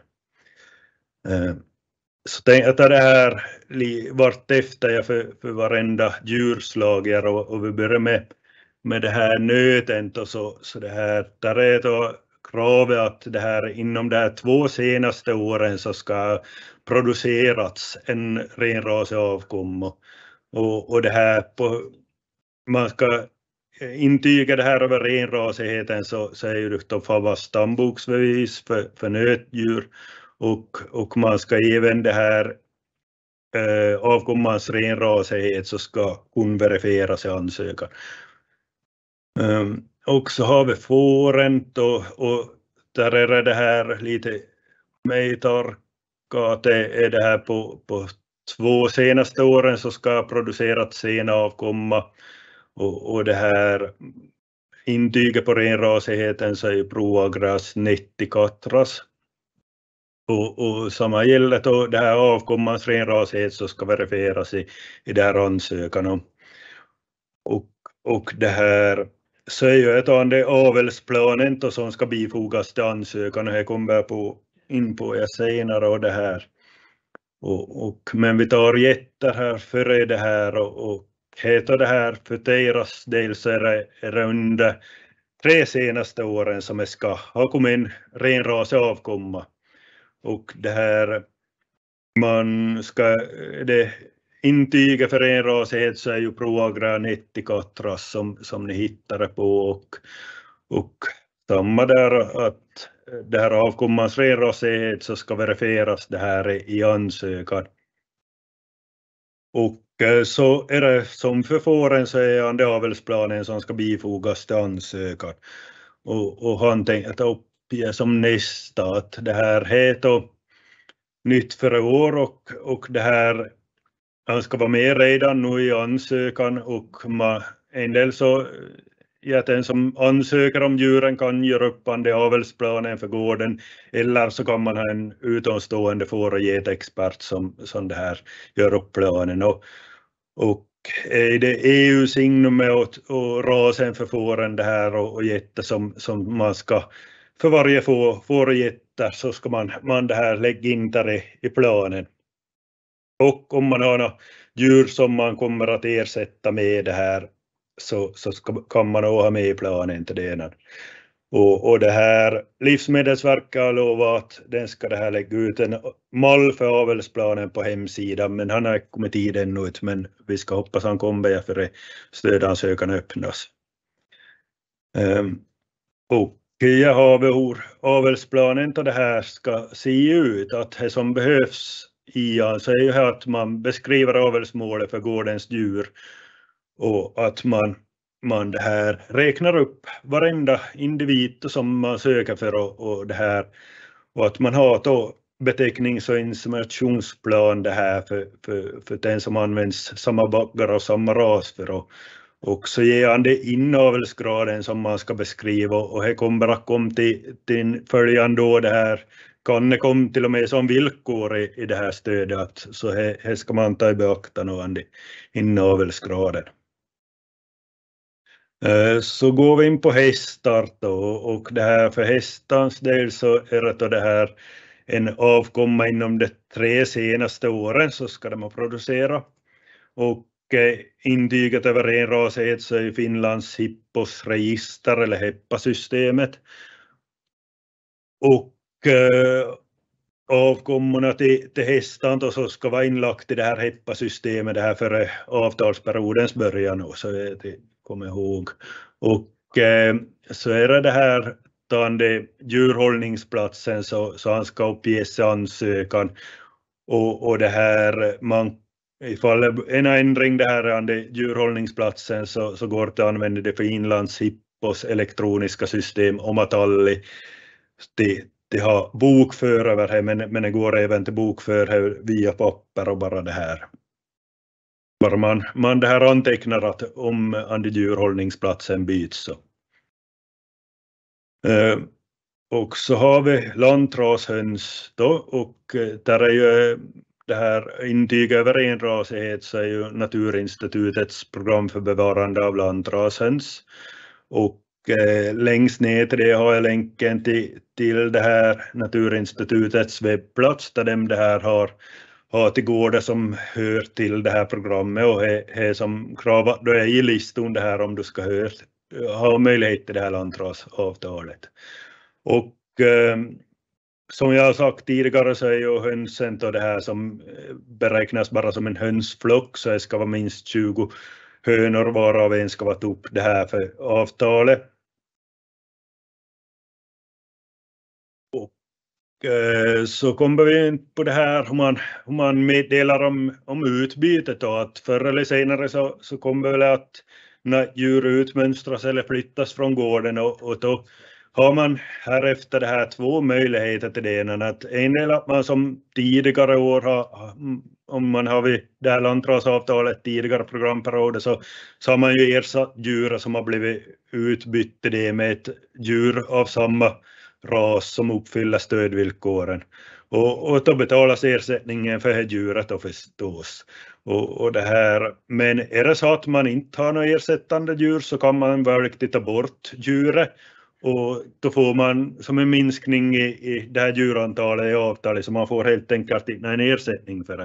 Um, Så tänk att det här vart efter för, för varenda djurslag och, och vi börjar med, med det här nöten och så, så det här där är då kravet att det här inom de här två senaste åren så ska producerats en renrasig avkomma och, och det här på man ska intyga det här över renrasigheten så, så är ju det då för stamboksbevis för, för nötdjur. Och, och man ska även det här eh, avkommans renrasighet så ska hon verifieras i ansökan. Um, och så har vi fåren och, och där är det här lite mejtarka att det är det här på, på två senaste åren så ska producerat sena avkomma och, och det här intyget på renrasigheten så är ju Proagras nettikattras. Och, och samma gäller då det här avkommans renrasighet så ska verifieras i, i det här ansökan. Och, och, och det här så är ju ett av det avelsplanen då som ska bifogas till ansökan och det kommer jag på, in på jag senare och det här. Och, och, men vi tar jätter här före det här och, och heter det här för deras del så är det, är det under tre senaste åren som det ska ha kommit en renrasig avkomma. Och det här man ska det intyga för renrasighet så är ju Proagra nettikattras som, som ni hittar på och, och samma där att det här avkommans renrasighet så ska verifieras det här i ansökan. Och så är det som för fåren så är det avelsplanen som ska bifogas till ansökan. Och, och han tänkte upp som nästa att det här heter nytt för år och, och det här han ska vara med redan nu i ansökan och man, en del så att den som ansöker om djuren kan göra upp det avelsplanen för gården eller så kan man ha en utomstående får- och getexpert som, som det här gör upp planen och, och är det E U-signumet och, och rasen för fåren det här och, och getter som, som man ska för varje får, får och getter så ska man, man det här lägga in där i, i planen. Och om man har några djur som man kommer att ersätta med det här så, så ska, kan man också ha med i planen till det. Och, och det här Livsmedelsverket har lovat att den ska det här lägga ut en mall för avelsplanen på hemsidan men han har inte kommit tid ännu ut men vi ska hoppas han kommer för att stödansökan öppnas. Um, och jag har hur avelsplanen till det här ska se ut att det som behövs i så är ju här att man beskriver avelsmålet för gårdens djur och att man, man det här räknar upp varenda individ som man söker för och, och det här och att man har då betecknings- och inseminationsplan det här för, för, för den som används samma baggar och samma ras för och, och så ger han det inavelsgraden som man ska beskriva och det kommer att komma till, till följande då det här kan det komma till och med som villkor i, i det här stödet så här, här ska man ta i beaktande inavelsgraden. Så går vi in på hästar då och det här för hästans del så är det då det här en avkomma inom de tre senaste åren så ska de producera och intyget över renrasighet så är Finlands Hippos register eller HEPPA-systemet och eh, avkommorna till, till hästan så ska vara inlagt i det här HEPPA-systemet det här före avtalsperiodens början och så det kommer ihåg och eh, så är det det här tande djurhållningsplatsen så, så han ska uppges ansökan och, och det här man ifall en ändring det här är djurhållningsplatsen så, så går det att använda det för Finlands Hippos elektroniska system om att alla det, det har bokför över det men, men det går även till bokför via papper och bara det här. Bara man, man det här antecknar att om an djurhållningsplatsen byts så. Uh, och så har vi lantrashöns då och där är ju det här intyg över renrasighet så är ju Naturinstitutets program för bevarande av lantrashöns och eh, längst ner till det har jag länken till, till det här Naturinstitutets webbplats där de det här har, har till gårdar som hör till det här programmet och är som krav då är i listan det här om du ska hör, ha möjlighet till det här lantrasavtalet. Och eh, som jag har sagt tidigare så är ju hönsen och det här som beräknas bara som en hönsflock så det ska vara minst tjugo hönor varav en ska vara upp det här för avtalet. Och så kommer vi in på det här hur man, hur man meddelar om, om utbytet och att förr eller senare så, så kommer väl att när djur utmönstras eller flyttas från gården och, och då har man här efter det här två möjligheter till det. Att en del att man som tidigare år har, om man har vid det här lantrasavtalet tidigare programperioder så, så har man ju ersatt djur som har blivit utbytt till det med ett djur av samma ras som uppfyller stödvillkoren. Och, och då betalas ersättningen för det djuret då förstås. Och, och det här, men är det så att man inte har något ersättande djur så kan man verkligen ta bort djuret. Och då får man som en minskning i, i det här djurantalet i avtalet så man får helt enkelt inte en ersättning för det.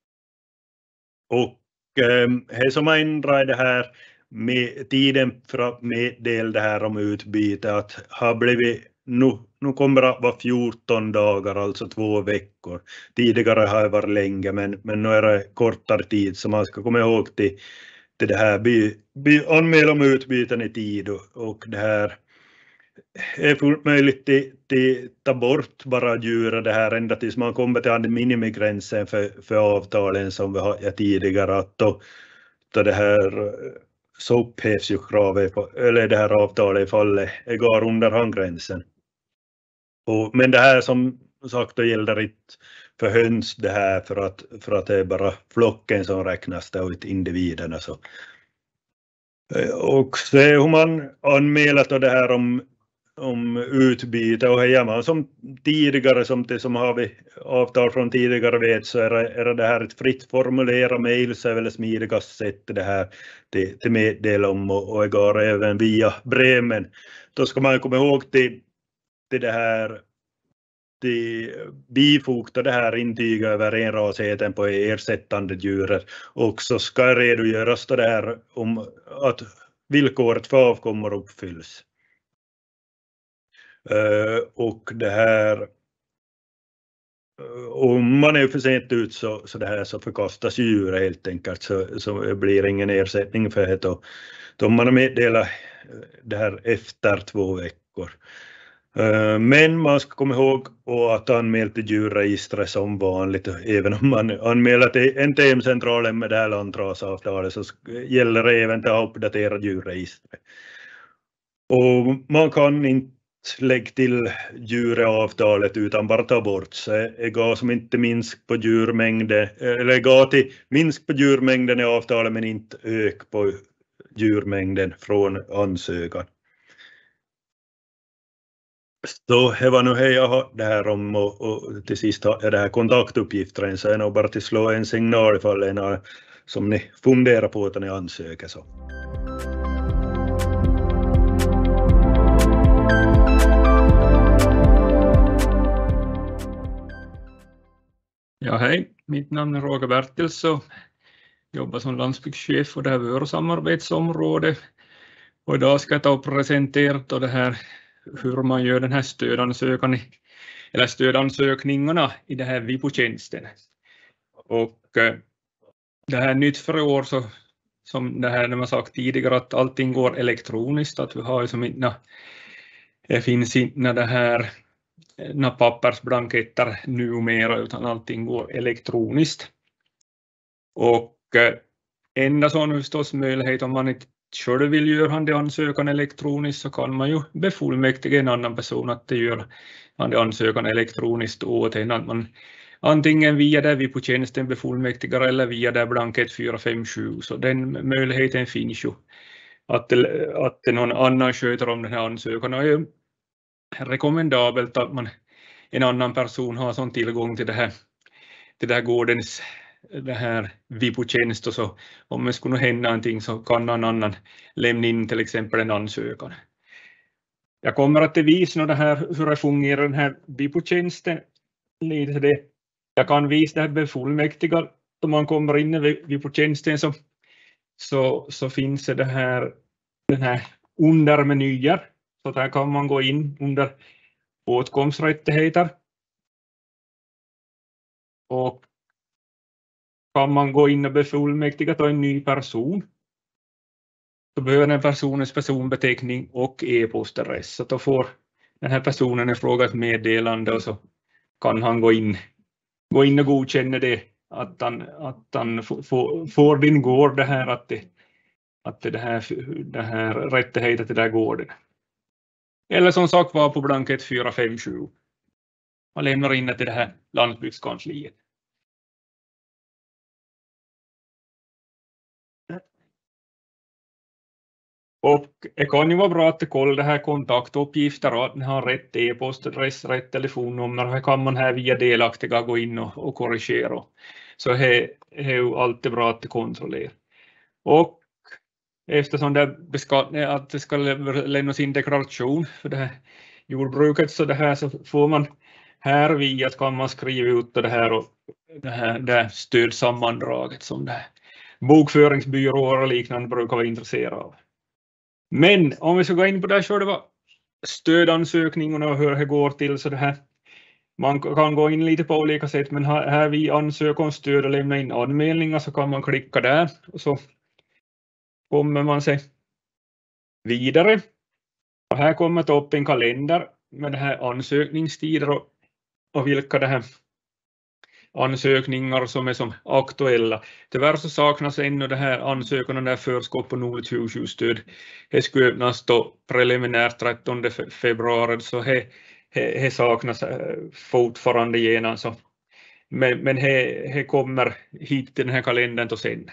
Och det som man ändrar det här med tiden för att meddela det här om utbyte att har blivit nu, nu kommer det att vara fjorton dagar, alltså två veckor. Tidigare har det varit länge men, men nu är det kortare tid så man ska komma ihåg till, till det här by, by, anmäla om utbyten i tid och, och det här är fullt möjligt att ta bort bara djur det här ända tills man kommer till den minimigränsen för, för avtalen som vi har tidigare att då, då det här så upphävs ju kravet eller det här avtalet ifall det går under handgränsen. Och, men det här som sagt då gäller inte för höns det här för att, för att det är bara flocken som räknas där ut individerna. Så. Och så hur man anmäler det här om om utbyte och här man som tidigare som det som har vi avtal från tidigare vet så är det, är det här ett fritt formulera mejl så är väl smidigast sätt det här till, till meddela om och, och går även via brev men då ska man komma ihåg till, till det här till bifogta det här intyg över enrasheten på ersättande djuret och så ska redogöras det här om att villkoret för avkommor uppfylls. Uh, och det här om man är för sent ut så, så det här så förkastas djur helt enkelt så, så det blir ingen ersättning för det och då man meddelar det här efter två veckor. Uh, men man ska komma ihåg att anmäla till djurregistret som vanligt även om man anmäler till N T M-centralen med det här lantrasavtalet så gäller det även att uppdatera djurregistret. Och man kan inte lägg till djuravtalet utan bara ta bort så är gå som inte minsk på djurmängden eller gå till minsk på djurmängden i avtalet men inte ök på djurmängden från ansökan. Så det var nu här jag har det här om och, och till sist har jag det här kontaktuppgifterna så är nog bara till slå en signal ifall det är något som ni funderar på att ni ansöker så. Ja, hej. Mitt namn är Roger Bertils och jobbar som landsbygdschef för det här vårsamarbetsområdet. Och idag ska jag ta och presentera det här hur man gör den här stödansökan eller stödansökningarna i det här VIPO-tjänsten. Och det här är nytt för i år så som det här när man sagt tidigare att allting går elektroniskt att vi har ju som inte det finns inte det här några pappersblanketter numera utan allting går elektroniskt. Och enda så nu förstås möjlighet om man inte själv vill göra han det ansökan elektroniskt så kan man ju befullmäktiga en annan person att det gör han det ansökan elektroniskt åt en att man antingen via det vi på tjänsten befullmäktigar eller via det blankett fyra fem sju så den möjligheten finns ju att, att någon annan sköter om den här ansökan och är rekommendabelt att man en annan person har sån tillgång till det här till det här gårdens det här VIPO-tjänst och så om det skulle hända någonting så kan någon annan lämna in till exempel en ansökan. Jag kommer att visa det här hur det fungerar den här VIPO-tjänsten lite det. Jag kan visa det här befullmäktiga om man kommer in i VIPO-tjänsten så så så finns det här den här undermenyer. Så där kan man gå in under åtkomsträttigheter. Och kan man gå in och befullmäktiga ta en ny person. Så behöver den personens personbeteckning och e-postadress. Så då får den här personen en fråga ett meddelande och så kan han gå in, gå in och godkänna det, att han, att han får, får din gård det här, att det, att det här, det här rättigheter till den här gården. Eller som sagt var på blankett fyra fem sju. Man lämnar in det till det här landsbygdskansliet. Och det kan ju vara bra att kolla det här kontaktuppgifter och att ni har rätt e-postadress, rätt telefonnummer. Här kan man här via delaktiga gå in och, och korrigera. Så det är ju alltid bra att kontrollera. Och eftersom det är beskattning att det ska lämnas in deklaration för det här jordbruket, så det här så får man här via kan man skriva ut det här och det här, det här stödsammandraget som det här bokföringsbyråer och liknande brukar vara intresserade av. Men om vi ska gå in på det så det var stödansökningarna och hur det går till, så det här man kan gå in lite på olika sätt, men här, här vi ansöker om stöd och lämna in anmälningar, så kan man klicka där och så kommer man sig vidare. Och här kommer det upp en kalender med det här ansökningstider och, och vilka det här ansökningar som är som aktuella. Tyvärr så saknas ännu det här ansökan om det här förskott på nol tjugosju stöd. Det skulle öppnas då preliminärt trettonde februari, så det, det, det saknas fortfarande genom. Så. Men, men det, det kommer hit till den här kalendern och sen.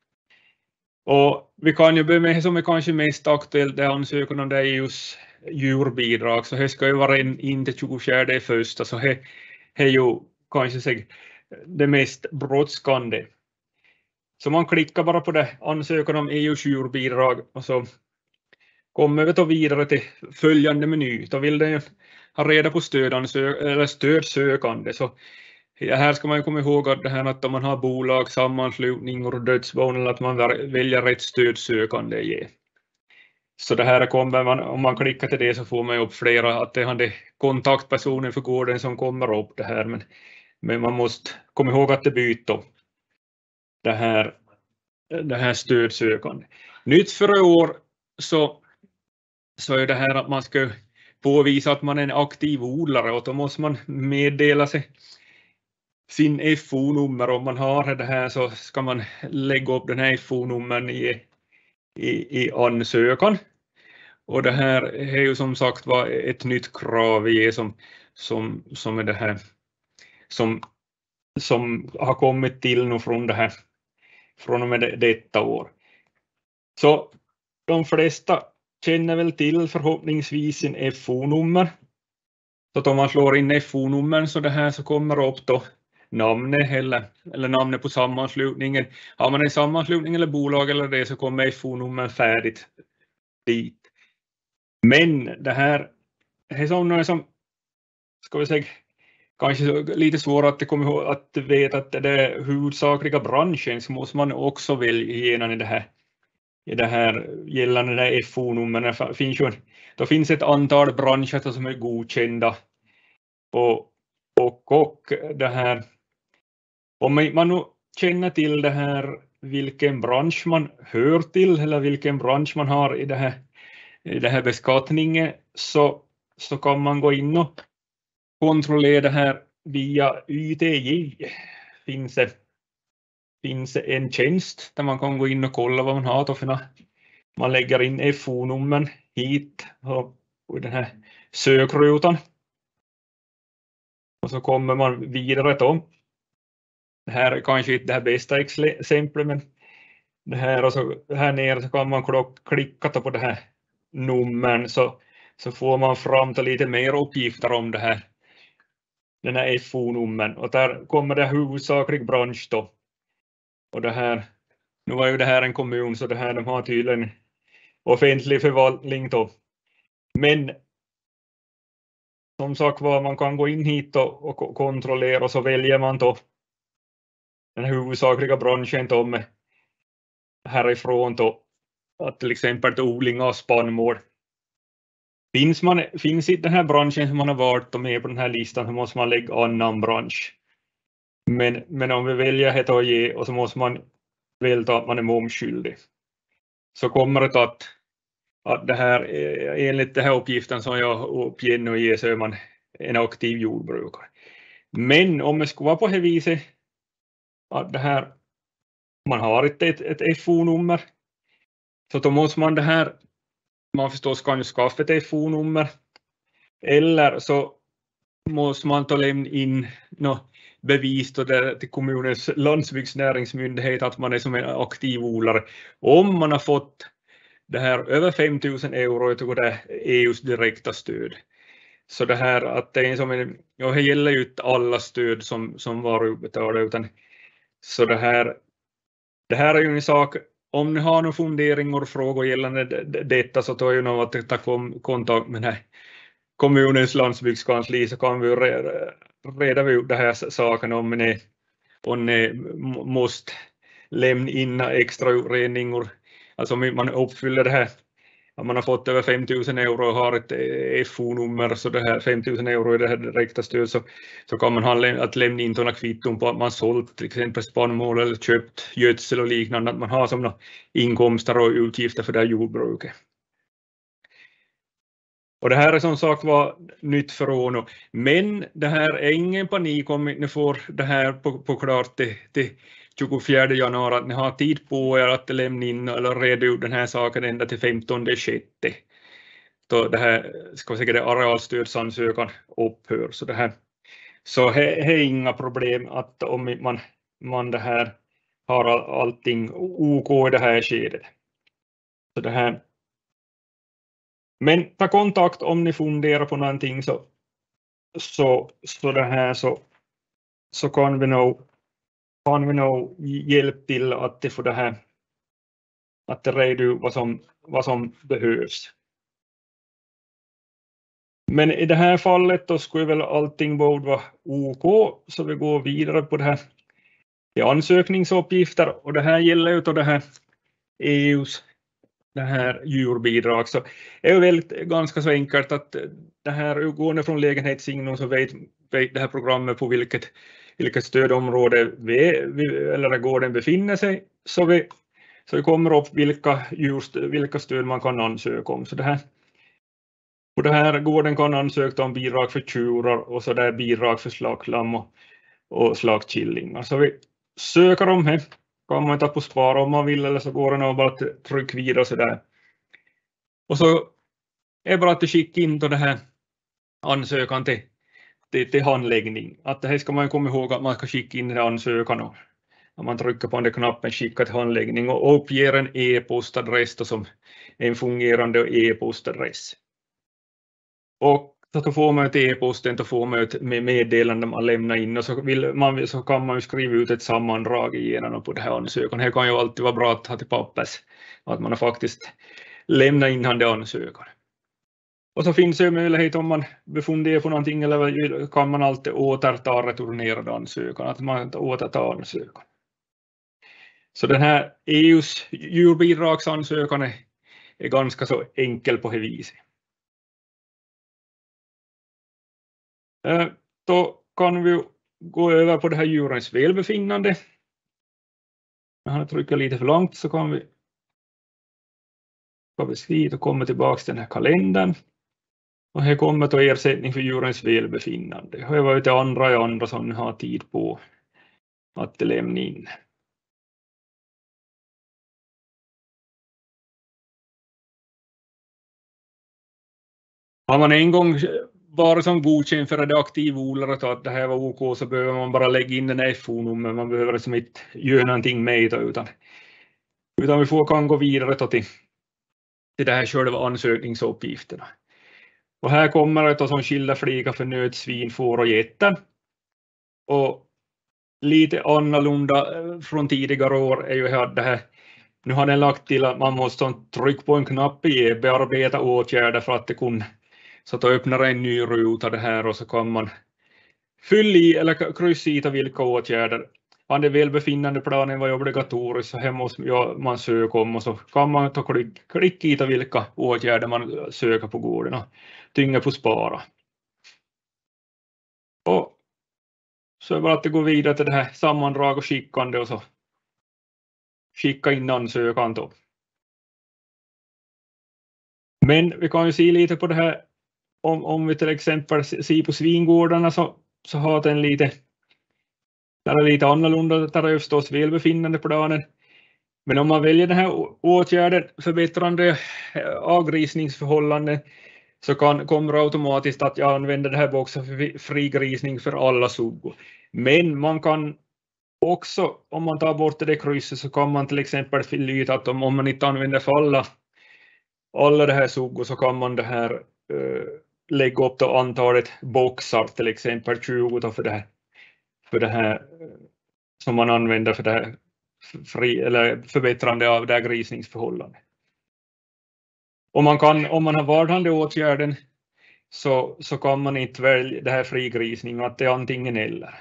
Och vi kan ju börja med det som är kanske mest aktuellt, det ansökan om det är just djurbidrag, så det ska ju vara in, in till tjugofjärde första, så det, det är ju kanske sig det mest brådskande. Så man klickar bara på det ansökan om E U:s djurbidrag och så kommer vi då vidare till följande meny. Då vill den ju ha reda på stödansök eller stödsökande, så här ska man ju komma ihåg att det här att om man har bolag, sammanslutning och dödsbon, eller att man väljer rätt stödsökande ge. Så det här kommer man, om man klickar till det så får man upp flera, att det är det kontaktpersonen för gården som kommer upp det här, men, men man måste komma ihåg att det byter det här, det här stödsökande. Nytt för i år så, så är det här att man ska påvisa att man är en aktiv odlare, och då måste man meddela sig sin F O-nummer. Om man har det här så ska man lägga upp den här F O-nummern i, i, i ansökan. Och det här är ju som sagt var ett nytt krav i som, som, som är det här som, som har kommit till nu från det här från och med detta år. Så de flesta känner väl till förhoppningsvis sin F O-nummer. Så att om man slår in F O-nummern så det här så kommer upp då namnet eller, eller namnet på sammanslutningen. Har man en sammanslutning eller bolag eller det så kommer F O-nummern färdigt dit. Men det här är som, som ska vi säga, kanske lite svårt att komma ihåg att veta att det är huvudsakliga branschen, så måste man också välja igenom i det här i det här gällande det F O-numren. Finns ju, då finns ett antal branscher som är godkända och, och, och det här, om man nu känner till det här vilken bransch man hör till eller vilken bransch man har i det här, i det här beskattningen, så, så kan man gå in och kontrollera det här via Y T J. Finns det finns en tjänst där man kan gå in och kolla vad man har. För man lägger in F O-nummern hit och den här sökrutan. Och så kommer man vidare då. Det här är kanske inte det här bästa exemplet, men det här och så här nere så kan man klicka på det här numren, så, så får man fram till lite mer uppgifter om det här. Den här F O-nummern, och där kommer det huvudsaklig bransch då. Och det här, nu var ju det här en kommun, så det här de har tydligen offentlig förvaltning då. Men som sagt var, man kan gå in hit och, och kontrollera, och så väljer man då den huvudsakliga branschen då med härifrån då, att till exempel odling av spannmål. Finns man finns i den här branschen som man har valt med på den här listan, så måste man lägga annan bransch. Men, men om vi väljer ett och ge, och så måste man välja att man är momsskyldig, så kommer det att, att det här, enligt den här uppgiften som jag uppger nu, så är man en aktiv jordbrukare. Men om det skulle vara på det viset att det här, man har inte ett, ett F O-nummer, så då måste man det här, man förstås kan ju skaffa ett F O-nummer, eller så måste man ta lämna in no, bevis då det, till kommunens landsbygdsnäringsmyndighet att man är som en aktiv odlare om man har fått det här över fem tusen euro och det E U:s direkta stöd. Så det här att det är som en, ja, det gäller ju inte alla stöd som, som var utbetalda, utan så det här, det här är ju en sak, om ni har några funderingar och frågor gällande detta så tar ju någon att ta kontakt med den här kommunens landsbygdskansli, så kan vi reda ut det här saken om ni, om ni måste lämna in extra utredningar. Alltså om man uppfyller det här, om man har fått över fem tusen euro och har ett F O-nummer, så det här fem tusen euro i det här direkta stöd, så, så kan man ha att lämna in sådana kvitton på att man sålt till exempel spannmål eller köpt gödsel och liknande, att man har som inkomster och utgifter för det här jordbruket. Och det här är som sagt var nytt för år, men det här är ingen panik om ni får det här på, på klart till, till tjugofjärde januari, att ni har tid på er att lämna in eller reda ut den här saken ända till femtonde sjätte. Då det här ska säga det arealstödsansökan upphör, så det här så det är inga problem att om man man det här har allting OK i det här skedet. Så det här. Men ta kontakt om ni funderar på någonting, så så så det här så så kan vi nog kan vi nog hjälpa till att det får det här, att det reder ut vad som vad som behövs. Men i det här fallet då skulle väl allting borde vara OK, så vi går vidare på det här. Det är ansökningsuppgifter och det här gäller ju då det här E U:s det här djurbidrag, så är det väldigt ganska så enkelt att det här utgående från lägenhetssignum, så vet, vet det här programmet på vilket vilket stödområde vi, vi eller gården befinner sig, så vi så vi kommer upp vilka just vilka stöd man kan ansöka om. Så det här och det här gården kan ansöka om bidrag för tjurar och så där bidrag för slaglamm och, och slagkillingar. Så vi söker om här. Kan man ta på spara om man vill, eller så går det nog bara att trycka vidare så där. Och så är det bara att skicka in då det här ansökan till, till, till handläggning. Att det här ska man komma ihåg, att man ska skicka in den här ansökan och när man trycker på den knappen skicka till handläggning och uppger en e-postadress då som en fungerande e-postadress. Och så får man ett e-posten, då får man ett meddelande man lämnar in, och så, vill man, så kan man ju skriva ut ett sammandrag igenom på det här ansökan. Det kan ju alltid vara bra att ha till pappers att man har faktiskt lämnat in den ansökan. Och så finns det ju möjlighet om man befunderar på någonting, eller kan man alltid återta returnerad ansökan, att man återtar ansökan. Så den här E U:s djurbidragsansökan är, är ganska så enkel på det viset. Då kan vi gå över på det här djurens välbefinnande. När han trycker lite för långt så kan vi ska vi skriva och komma tillbaka till den här kalendern. Och här kommer då ersättning för djurens välbefinnande. Det var ju till andra i andra som har tid på att lämna in. Har man en gång bara som godkänd för det aktiv odlare att det här var OK, så behöver man bara lägga in den F O-nummer. Man behöver liksom inte göra någonting med det, utan, utan vi får kan gå vidare till, till det här själva ansökningsuppgifterna. Och här kommer det som skilda flikar för nöt, svin, får och getter. Och lite annorlunda från tidigare år är ju här det här. Nu har den lagt till att man måste trycka på en knapp i bearbeta åtgärder för att det kunde. Så då öppnar en ny ruta det här, och så kan man fylla i eller kryssa i vilka åtgärder. Om det välbefinnande planen var obligatorisk, så här måste man söka om, och så kan man ta klick, klick i vilka åtgärder man söker på gården och tynga på spara. Och så är det bara att det går vidare till det här sammandrag och skickande, och så skicka in ansökan då. Men vi kan ju se lite på det här. Om, om vi till exempel ser på svingårdarna, så så har den lite, där är lite annorlunda, där är förstås välbefinnande planen. Men om man väljer den här åtgärden förbättrande avgrisningsförhållanden så kan, kommer automatiskt att jag använder det här boxen för frigrisning för alla suggor. Men man kan också, om man tar bort det krysset, så kan man till exempel fylla att om, om man inte använder för alla, alla det här suggor, så kan man det här uh, lägga upp då antalet boxar, till exempel tjugo för det här, för det här som man använder för det här fri, eller förbättrande av det här grisningsförhållandet. Om man, kan, om man har vardande åtgärden så, så kan man inte välja det här frigrisning, att det är antingen eller.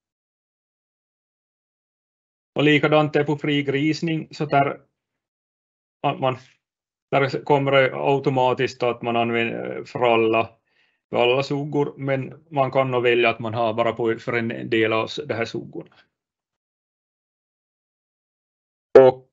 Och likadant är på frigrisning, så där, att man, där kommer det automatiskt att man använder för alla, för alla suggor, men man kan nog välja att man har bara på för en del av det här suggorna. Och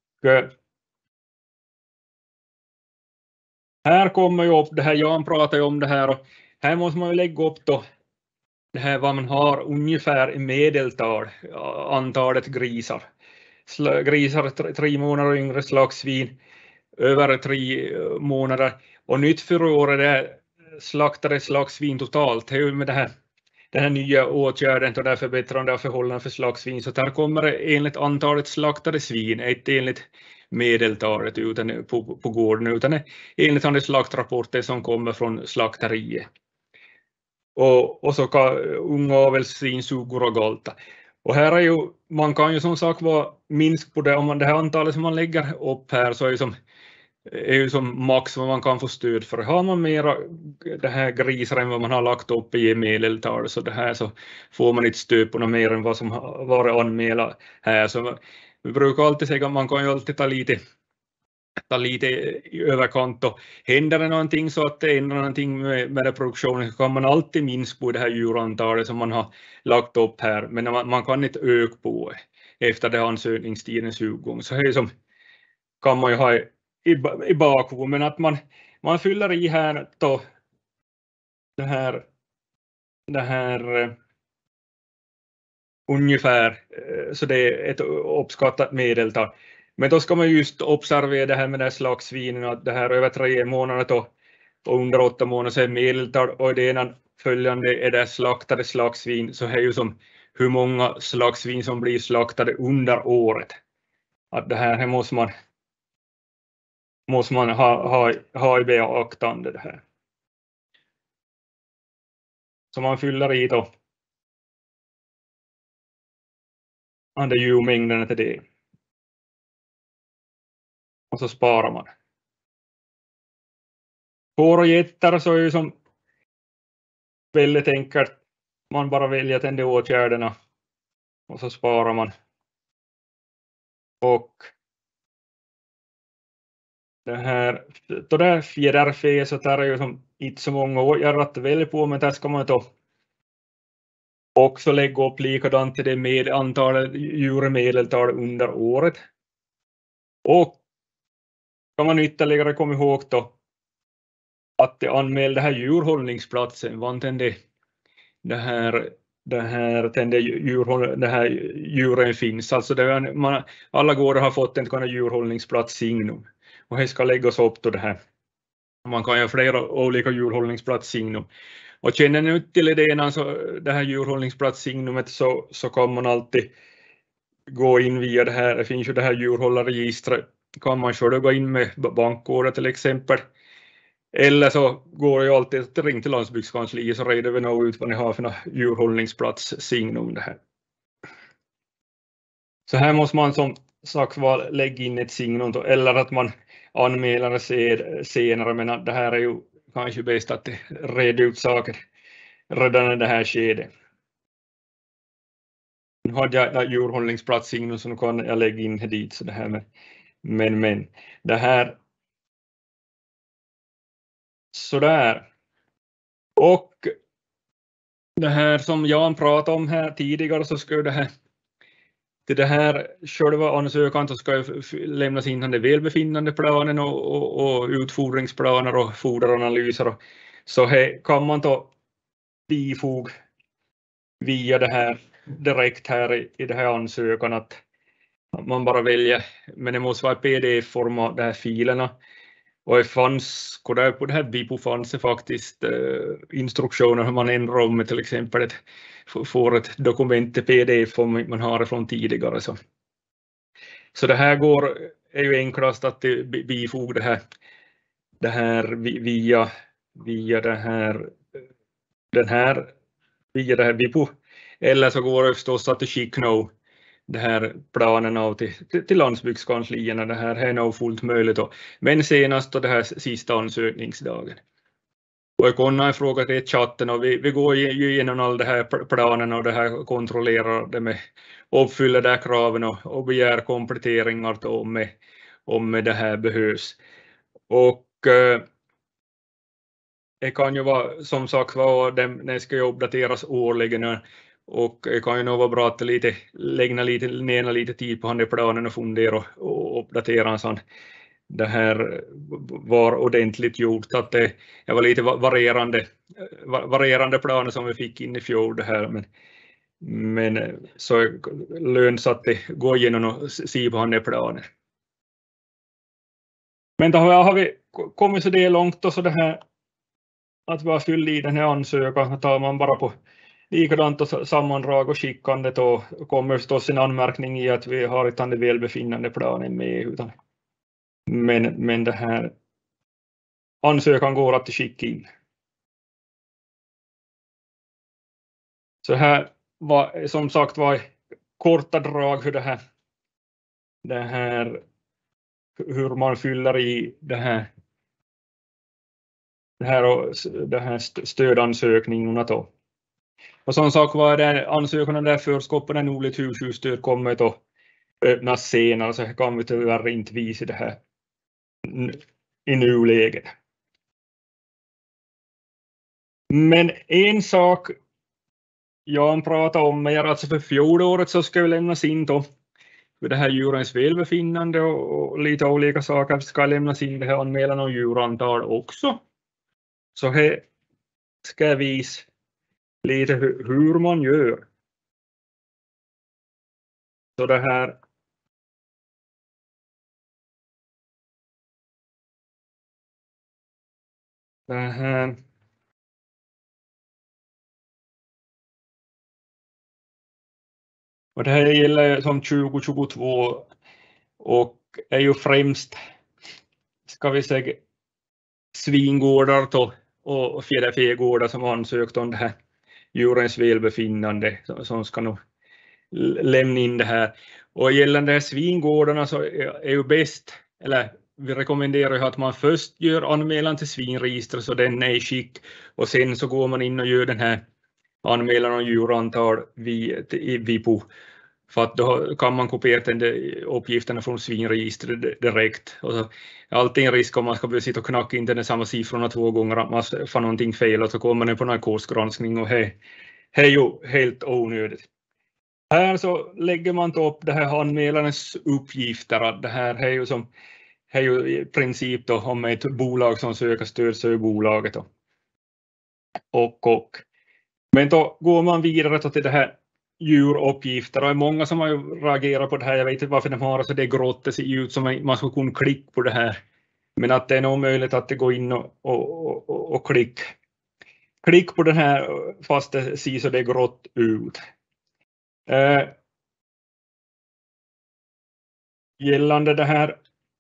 här kommer ju upp det här, Jan pratar ju om det här, och här måste man ju lägga upp då det här vad man har ungefär i medeltal, antalet grisar. Grisar tre, tre månader yngre, slagsvin över tre månader, och nytt för året är slaktade slagsvin totalt. Det är ju med det här, den här nya åtgärden och därför förbättrande av förhållanden för slagsvin, så där kommer det enligt antalet slaktade svin, inte enligt medeltalet utan på, på gården, utan enligt de slaktrapporter som kommer från slakteriet. Och, och så kan unga avelssvin, suggor och galta. Och här är ju, man kan ju som sagt vara minst på det, om man det här antalet som man lägger upp här, så är ju som, är ju som max vad man kan få stöd för. Har man mera det här grisar än vad man har lagt upp i medeltal, så det här så får man inte stöd på något mer än vad som har varit anmält här. Så vi brukar alltid säga att man kan ju alltid ta lite ta lite i överkant, och händer det någonting så att det ändrar någonting med, med produktionen, så kan man alltid minska på det här djurantalet som man har lagt upp här, men man, man kan inte öka på efter det ansökningstidens utgång. Så här som kan man ju ha i, i bakhuvudet, men att man, man fyller i här då det här, det här uh, ungefär, uh, så det är ett uppskattat medeltal. Men då ska man just observera det här med det här slagsvinen, att det här över tre månader då, och under åtta månader så är medeltal, och det ena följande är det slaktade slagsvin, så är ju som hur många slagsvin som blir slaktade under året. Att det här, här måste man, måste man ha, ha, ha i beaktande det här. Så man fyller i då andra djurmängderna till det. Och så sparar man. Får och getter så är ju som väldigt enkelt. Man bara väljer den åtgärderna och så sparar man. Och det här, då där fjäderfäset är ju som inte så många åtgärder att välja på, men där ska man då också lägga upp likadant till det med antalet djurmedeltal under året. Och kan man ytterligare komma ihåg då att det anmäl det här djurhållningsplatsen, vad det, det här det här tände djurhåll, det här djuren finns, alltså det är, man, alla gårdar har fått en djurhållningsplats signum, och det ska läggas upp då det här. Man kan ju ha flera olika djurhållningsplats signum, och känner ni ut till idén alltså det här djurhållningsplats signumet, så så kan man alltid gå in via det här, det finns ju det här djurhållarregistret, kan man själv gå in med bankkoder till exempel. Eller så går jag alltid att ringa till landsbygdskansliet, så reder vi nog ut vad ni har för djurhållningsplats signum det här. Så här måste man som sagt var lägga in ett signum då, eller att man anmäler det senare, men det här är ju kanske bäst att reda ut saker redan i det här skedet. Nu hade jag djurhållningsplats signum, så nu kan jag lägga in det dit, så det här med, men men det här sådär. Och det här som Jan pratade om här tidigare, så ska det här till det här själva ansökan så ska lämnas in den välbefinnande planen och, och, och utfodringsplaner och foderanalyser, och så här kan man då bifoga via det här direkt här i, i det här ansökan att man bara väljer, men det måste vara i P D F-format, de här filerna. Och det fanns, på det här Vipo fanns det faktiskt eh, instruktioner hur man ändrar om till exempel ett, får ett dokument till P D F om man har det från tidigare. Så, så det här går, är ju enklast att bifoga det här, det här via, via det här, den här, via det här Vipo. Eller så går det förstås att skicka nå det här planen av till, till, till landsbygdskanslierna. Det här är nog fullt möjligt. Då. Men senast då det här sista ansökningsdagen. Och jag kommer en fråga till chatten och vi, vi går ju igenom all det här planen och det här kontrollerar det med uppfyller det här kraven och, och begär kompletteringar då om, med, om med det här behövs. Och eh, det kan ju vara som sagt var den, den ska ju uppdateras årligen. Och det kan ju nog vara bra att lite, lägga lite, ner lite tid på han i planen och fundera och, och uppdatera en sån. Det här var ordentligt gjort, att det, det var lite varierande, varierande planer som vi fick in i fjol det här. Men, men så lönt att det går igenom och se på han i planen. Men då har vi kommit så det långt och så det här att vi har fyllt i den här ansökan tar man bara på likadant och sammandrag och skickandet och kommer förstås en anmärkning i att vi har inte den välbefinnande planen med utan men, men det här ansökan går att skicka in. Så här var som sagt var korta drag hur det här det här hur man fyller i det här det här och det här stödansökningarna då. Och som sagt var det ansökan där förskott en oligt hushållsstöd kommer att öppnas senare så kan vi tyvärr inte visa det här i nuläget. Men en sak jag pratar om är alltså för fjolåret så ska vi lämnas in då för det här djurens välbefinnande och, och lite olika saker ska lämnas in det här anmälan och djurantal också. Så här ska jag visa lite hur man gör. Så det här det här och det här gäller som tjugo tjugotvå och är ju främst ska vi säga svingårdar då och fjäderfägårdar som ansökt om det här djurens välbefinnande som ska nog lämna in det här. Och gällande här svingårdarna så är ju bäst, eller vi rekommenderar ju att man först gör anmälan till svinregister så den är i skick och sen så går man in och gör den här anmälan om djurantal i Vipo. För att då kan man kopiera uppgifterna från svinregistret direkt. Och så, alltid en risk om man ska börja sitta och knacka in den samma siffrorna två gånger att man får någonting fel och så kommer man på narkosgranskning och det är ju helt onödigt. Här så lägger man upp det här anmälarens uppgifter att det här är ju som är ju i princip då om ett bolag som söker stöd så är bolaget då. Och, och. Men då går man vidare till det här djuruppgifter och många som har reagerat på det här, jag vet inte varför de har så det grått, det ser ut som man ska kunna klicka på det här. Men att det är nog möjligt att det går in och, och, och, och klick. Klick på den här fast det ser så det grått ut. Eh, gällande det här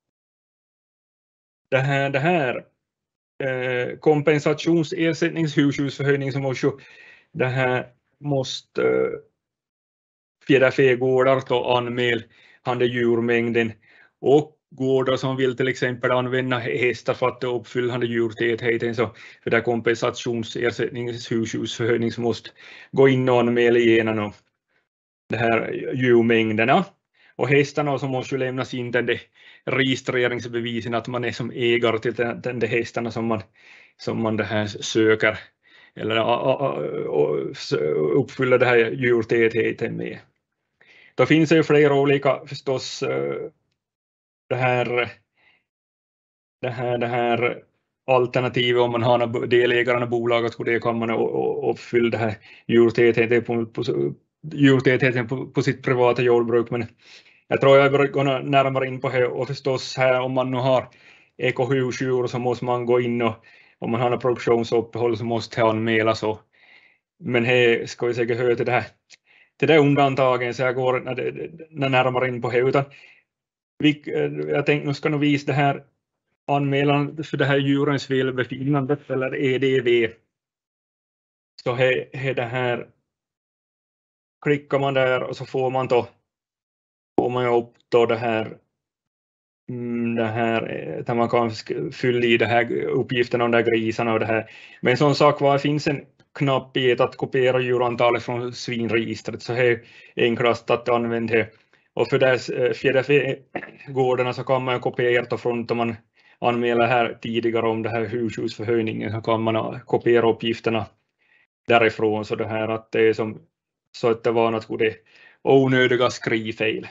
det här, det här eh, kompensationsersättningshushållsförhöjning som också det här måste eh, fjäderfägårdar då anmäl han djurmängden och gårdar som vill till exempel använda hästar för att uppfylla djurtätheten så för det kompensationsersättningshushållsförhöjning som måste gå in och anmäla igenom det här djurmängderna. Och hästarna som måste ju lämnas in den registreringsbevisen att man är som ägare till den, den hästarna som man, som man det här söker eller uppfyller det här djurtätheten med. Då finns det ju flera olika förstås det här det här, det här alternativ om man har delägarna bolaget så det kan man uppfylla det här djurtätheten på, på, djurtätheten på, på sitt privata jordbruk. Men jag tror jag börjar gå närmare in på det och förstås här om man nu har ekohusdjur så måste man gå in och om man har en produktionsuppehåll så måste det anmälas. Och, men här ska vi säkert höra till det här till det undantagen så jag går när närmare in på det utan vi, jag tänkte nu ska nog visa det här anmälan för det här djurens välbefinnande eller E D V. Så är, är det här klickar man där och så får man då får man upp då det här det här där man kan fylla i det här uppgifterna om de där grisarna och det här. Men som sagt var finns en knapp i att kopiera djurantalet från svinregistret så är enklast att använda det. Och för dess fjäderfägårdarna så kan man kopiera från då man anmäler här tidigare om det här husdjursförhöjningen så kan man kopiera uppgifterna därifrån så det här att det är som så att det var något det onödiga skrivfel.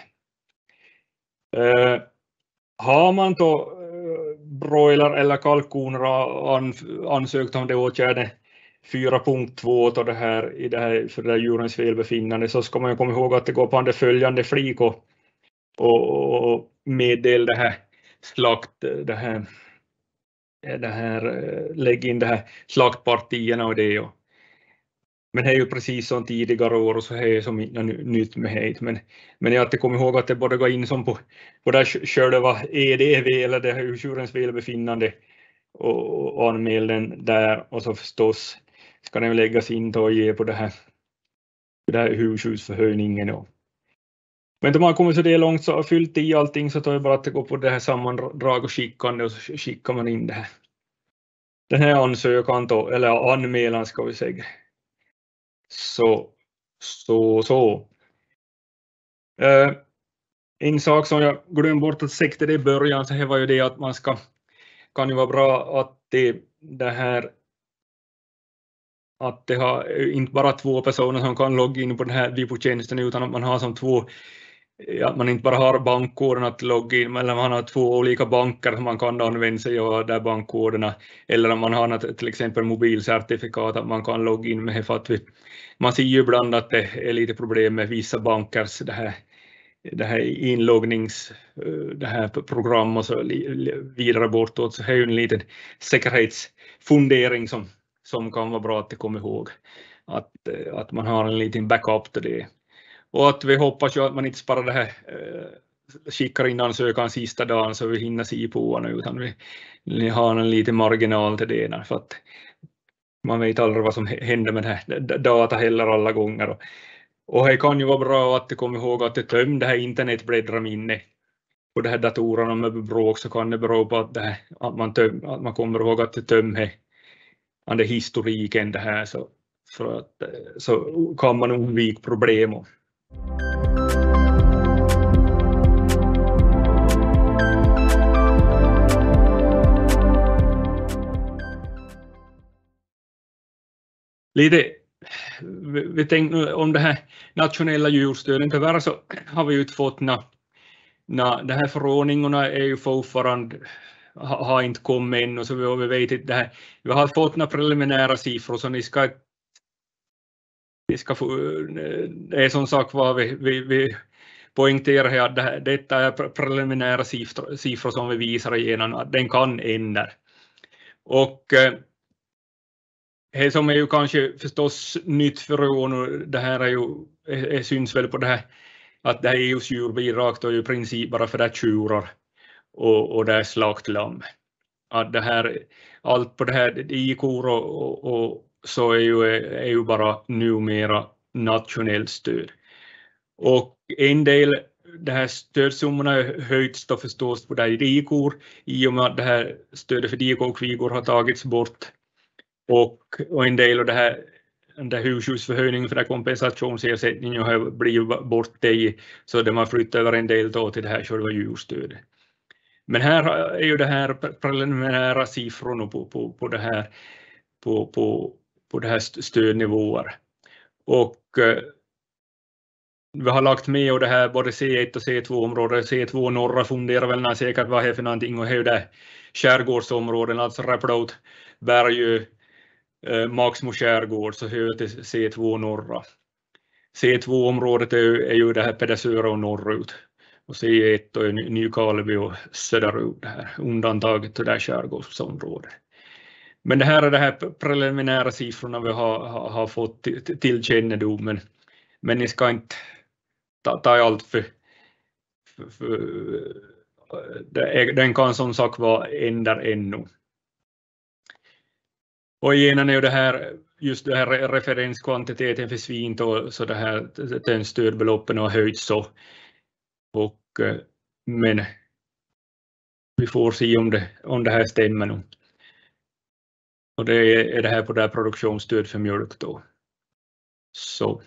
Uh, har man då uh, broiler eller kalkoner an, ansökt om det åtgärden fyra punkt två då det här i det här för det här djurens välbefinnande så ska man ju komma ihåg att det går på det följande flik och, och, och meddela det här slakt det här det här lägg in det här slaktpartierna och det och men det är ju precis som tidigare år och så är det som inte nytt med det men men jag har inte kommit ihåg att det både går in som på på där själva E D V eller det här djurens välbefinnande och, och anmäl den där och så förstås ska den läggas in och ge på det här det här husdjursförhöjningen och men om man kommer så det långt så har fyllt i allting så tar det bara att det går på det här sammandrag och skickande och så skickar man in det här. Den här ansökan då, eller anmälan ska vi säga. Så, så, så. Uh, en sak som jag glömde bort att säga det i början så här var ju det att man ska, kan ju vara bra att det, det här att det har inte bara två personer som kan logga in på den här Vipo-tjänsten utan att man har som två att man inte bara har bankkoden att logga in eller man har två olika banker som man kan använda sig av där bankkoderna eller om man har till exempel mobilcertifikat att man kan logga in med för att vi, man ser ju ibland att det är lite problem med vissa bankers det här det här inloggnings det här program och så vidare bortåt så är ju en liten säkerhetsfundering som som kan vara bra att det kommer ihåg att att man har en liten backup till det. Och att vi hoppas ju att man inte sparar det här eh, skickar in ansökan sista dagen så vi hinner se på nu utan vi, vi har en liten marginal till det för att man vet aldrig vad som händer med det här data heller alla gånger. Och, och det kan ju vara bra att det kommer ihåg att det töm det här internetbläddrar minne på det här datorerna med bråk så kan det bero på att, det här, att, man, töm, att man kommer ihåg att det töm är det historiken det här så, för att, så kan man undvika problem. Och, lite vi tänkte om det här nationella djurstöden tyvärr så har vi inte fått na, na, det här förordningarna är ju fortfarande ha, har inte kommit än och så vi, vi vet inte det här vi har fått några preliminära siffror så ni ska vi ska få det är som sagt vad vi, vi, vi poängterar att det här, detta är preliminära siffror, siffror som vi visar igenom att den kan ändra och det som är ju kanske förstås nytt för år det här är ju är, syns väl på det här att det här E U:s djurbidrag då är ju i princip bara för det tjurar och, och det är slaktlamm. Att det här allt på det här i-kor och, och, och så är ju, är ju bara numera nationellt stöd. Och en del det här stödsummorna är höjts då förstås på det här i-kor i och med att det här stödet för dikor och kvigor har tagits bort. Och, och en del av det här, den där husdjursförhöjningen för det kompensationsersättningen har blivit bort i så de har flyttat över en del då till det här själva djurstödet. Men här är ju det här preliminära siffrorna på, på, på det här på, på, på det här stödnivåer. Och vi har lagt med och det här både C ett och C två-områden. C två norra funderar väl när säkert vad det är för någonting och det är det skärgårdsområden, alltså Räpplåt, Bergö, eh, Maxmo skärgård, så hör till C två norra. C två-området är ju, är ju det här Pedersöra och norrut. Och C ett och Nykarleby och söderut, det här undantaget till det här skärgårdsområdet. Men det här är det här preliminära siffrorna vi har, har, har fått till, till kännedom, men, men ni ska inte ta, ta allt för, för, för det, den kan som sagt vara ändra ännu. Och igen är ju det här, just det här referenskvantiteten för svin då, så det här den stödbeloppen har höjts så. Och, men vi får se om det, om det här stämmer nu. Och det är, är det här på det här produktionsstöd för mjölk då. Så.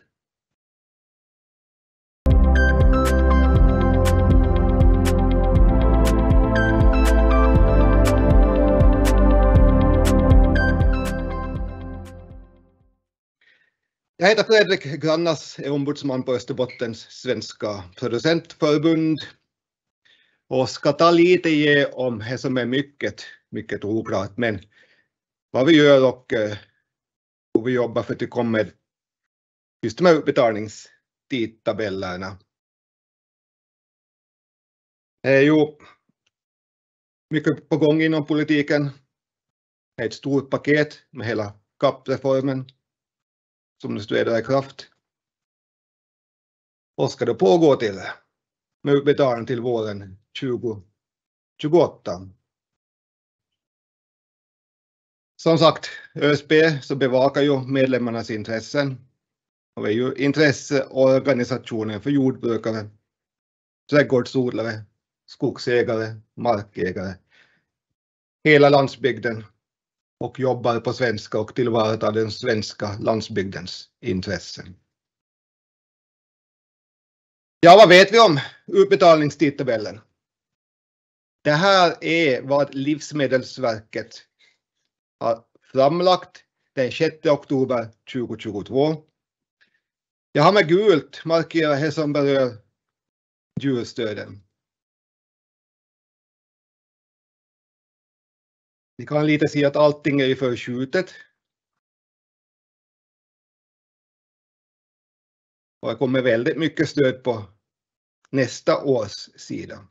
Jag heter Fredrik Grannas, är ombudsman på Österbottens svenska producentförbund och ska ta lite ge om det som är mycket, mycket oklart, men vad vi gör och hur vi jobbar för att det kommer just de här utbetalningstidtabellerna. Det är ju mycket på gång inom politiken. Det är ett stort paket med hela C A P-reformen som nu träder i kraft. Och ska det pågå till med utbetalning till våren tjugo tjugoåtta. Som sagt, ÖSP så bevakar ju medlemmarnas intressen och är ju intresseorganisationen för jordbrukare, trädgårdsodlare, skogsägare, markägare, hela landsbygden och jobbar på svenska och tillvaratar den svenska landsbygdens intressen. Ja, vad vet vi om utbetalningstidtabellen? Det här är vad Livsmedelsverket har framlagt den sjätte oktober tjugohundratjugotvå. Jag har med gult markerat det som berör djurstöden. Ni kan lite se att allting är förskjutet. Och det kommer väldigt mycket stöd på nästa års sida.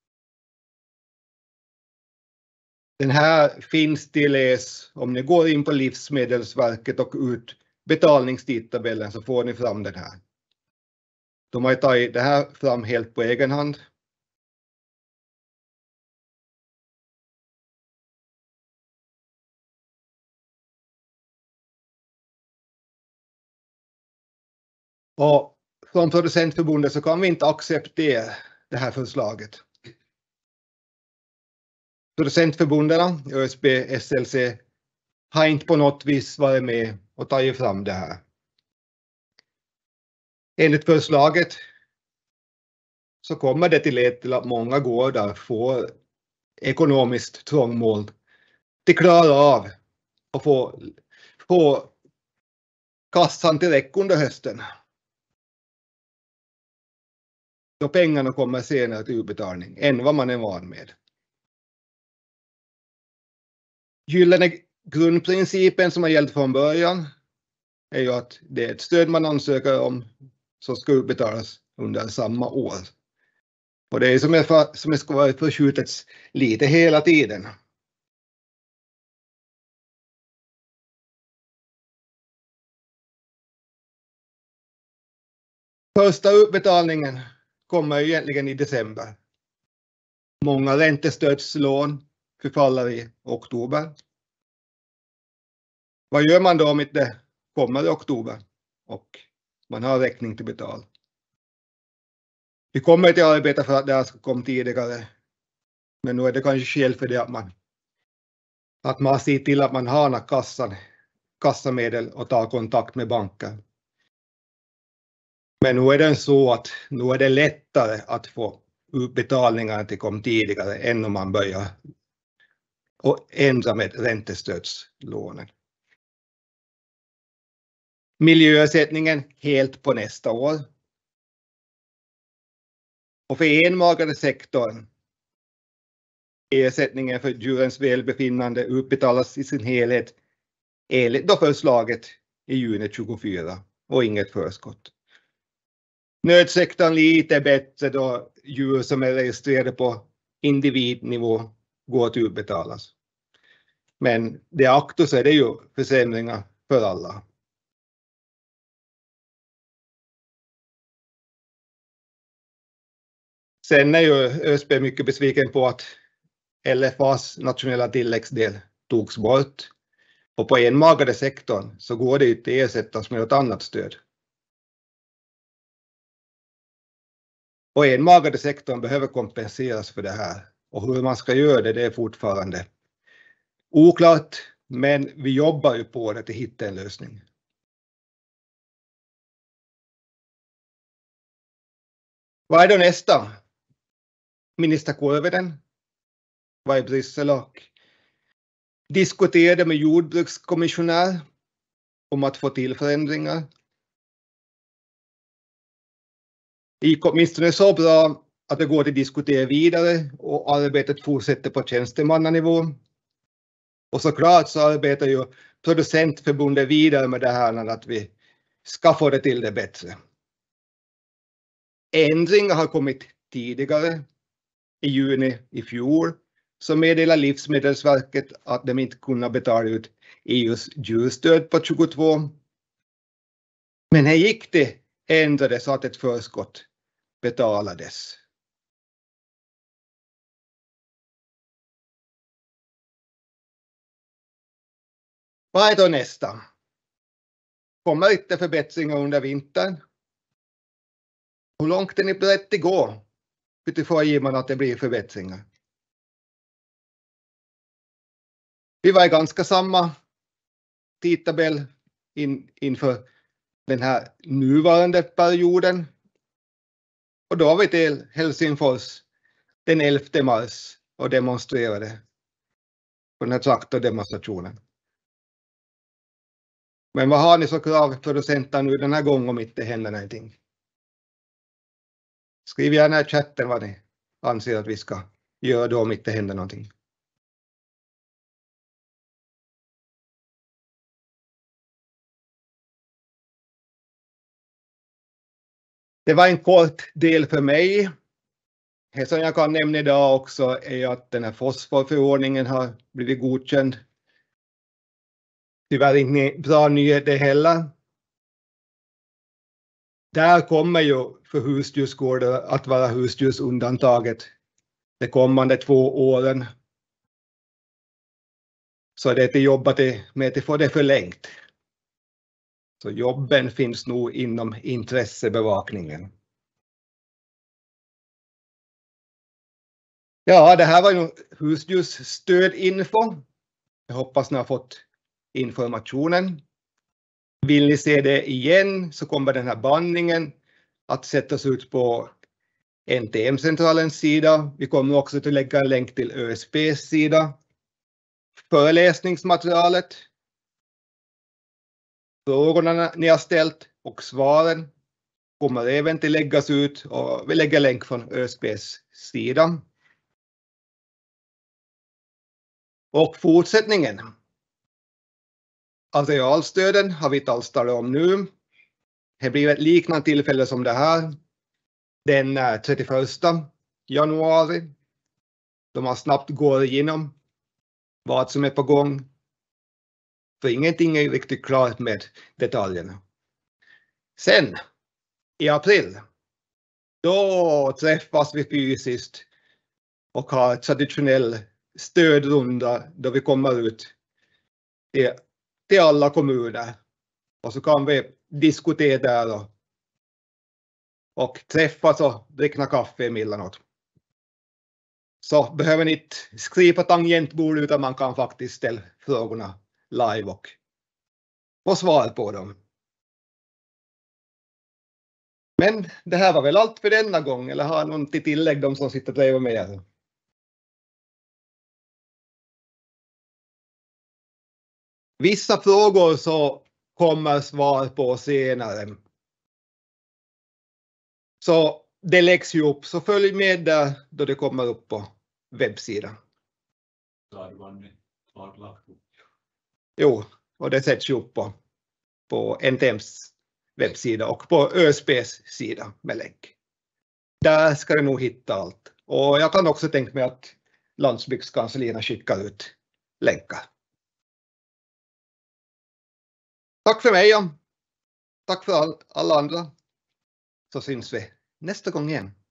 Den här finns till läs om ni går in på Livsmedelsverket och utbetalningstidtabellen så får ni fram den här. De har tagit det här fram helt på egen hand. Och från producentförbundet så kan vi inte acceptera det här förslaget. Producentförbunderna, ÖSP, S L C, har inte på något vis varit med och tagit fram det här. Enligt förslaget så kommer det till, till att många gårdar får ekonomiskt trångmål till klara av och få, få kassan till räck under hösten. Då pengarna kommer senare till utbetalning än vad man är van med. Gyllene grundprincipen som har gällt från början är ju att det är ett stöd man ansöker om som ska utbetalas under samma år. Och det är som är, som är ska vara förskjutits lite hela tiden. Första utbetalningen kommer egentligen i december. Många räntestödslån förfaller i oktober. Vad gör man då om det kommer i oktober och man har räkning till betal? Vi kommer att arbeta för att det här ska komma tidigare. Men nu är det kanske skäl för det att man att man ser till att man har kassan, kassamedel och tar kontakt med banken. Men nu är det så att nu är det lättare att få utbetalningar till kom tidigare än om man börjar och ändra med räntestödslånen. Miljöersättningen helt på nästa år. Och för enmagade sektorn, ersättningen för djurens välbefinnande utbetalas i sin helhet enligt då förslaget i juni tjugofyra och inget förskott. Nötsektorn lite bättre då djur som är registrerade på individnivå går att utbetalas. Men de facto så är det ju försämringar för alla. Sen är ju ÖSP mycket besviken på att L F A:s nationella tilläggsdel togs bort. Och på enmagade sektorn så går det inte att ersättas med något annat stöd. Och enmagade sektorn behöver kompenseras för det här. Och hur man ska göra det, det är fortfarande oklart. Men vi jobbar ju på det till att hitta en lösning. Vad är då nästa? Minister Koivunen var i Bryssel och diskuterade med jordbrukskommissionär om att få till förändringar. Det gick åtminstone så bra att det går att diskutera vidare och arbetet fortsätter på tjänstemannanivå. Och såklart så arbetar ju producentförbundet vidare med det här att vi ska få det till det bättre. Ändringar har kommit tidigare i juni i fjol. Så meddelar Livsmedelsverket att de inte kunde betala ut E U:s djurstöd på tjugotvå. Men här gick det ändrades så att ett förskott betalades. Vad är då nästa? Kommer inte förbättringar under vintern? Hur långt är ni berett att gå? Utifrån ger man att det blir förbättringar. Vi var i ganska samma tidtabell in, inför den här nuvarande perioden. Och då var vi till Helsingfors den elfte mars och demonstrerade på den här traktordemonstrationen. Men vad har ni så krav för producenter nu den här gången om inte händer någonting? Skriv gärna i chatten vad ni anser att vi ska göra då om inte händer någonting. Det var en kort del för mig. Det som jag kan nämna idag också är att den här fosforförordningen har blivit godkänd. Tyvärr inte bra nyheter heller. Där kommer ju för husdjursgårdar att vara husdjursundantaget de kommande två åren. Så det är till jobbat med att få det förlängt. Så jobben finns nog inom intressebevakningen. Ja, det här var ju husdjursstödinfo. Jag hoppas ni har fått informationen. Vill ni se det igen så kommer den här bandningen att sättas ut på N T M-centralens sida. Vi kommer också att lägga en länk till ÖSP:s sida. Föreläsningsmaterialet. Frågorna ni har ställt och svaren kommer även att läggas ut och vi lägger länk från ÖSP:s sida. Och fortsättningen. Arealstöden har vi inte alls talat om nu. Det blir ett liknande tillfälle som det här. Den trettioförsta januari. Då man snabbt går igenom vad som är på gång. För ingenting är riktigt klart med detaljerna. Sen i april. Då träffas vi fysiskt och har traditionell stödrunda då vi kommer ut till, till alla kommuner. Och så kan vi diskutera där och, och träffas och dricka kaffe emellanåt. Så behöver ni inte skriva tangentbord utan man kan faktiskt ställa frågorna live och få svar på dem. Men det här var väl allt för denna gång, eller har någon till tillägg de som sitter bredvid med? Vissa frågor så kommer svar på senare. Så det läggs ju upp, så följ med där då det kommer upp på webbsidan. Jo, och det sätts ju upp på, på N T M:s webbsida och på ÖSP:s sida med länk. Där ska du nog hitta allt. Och jag kan också tänka mig att landsbygdskanslierna skickar ut länkar. Tack för mig, ja. Tack för all, alla andra. Så syns vi nästa gång igen.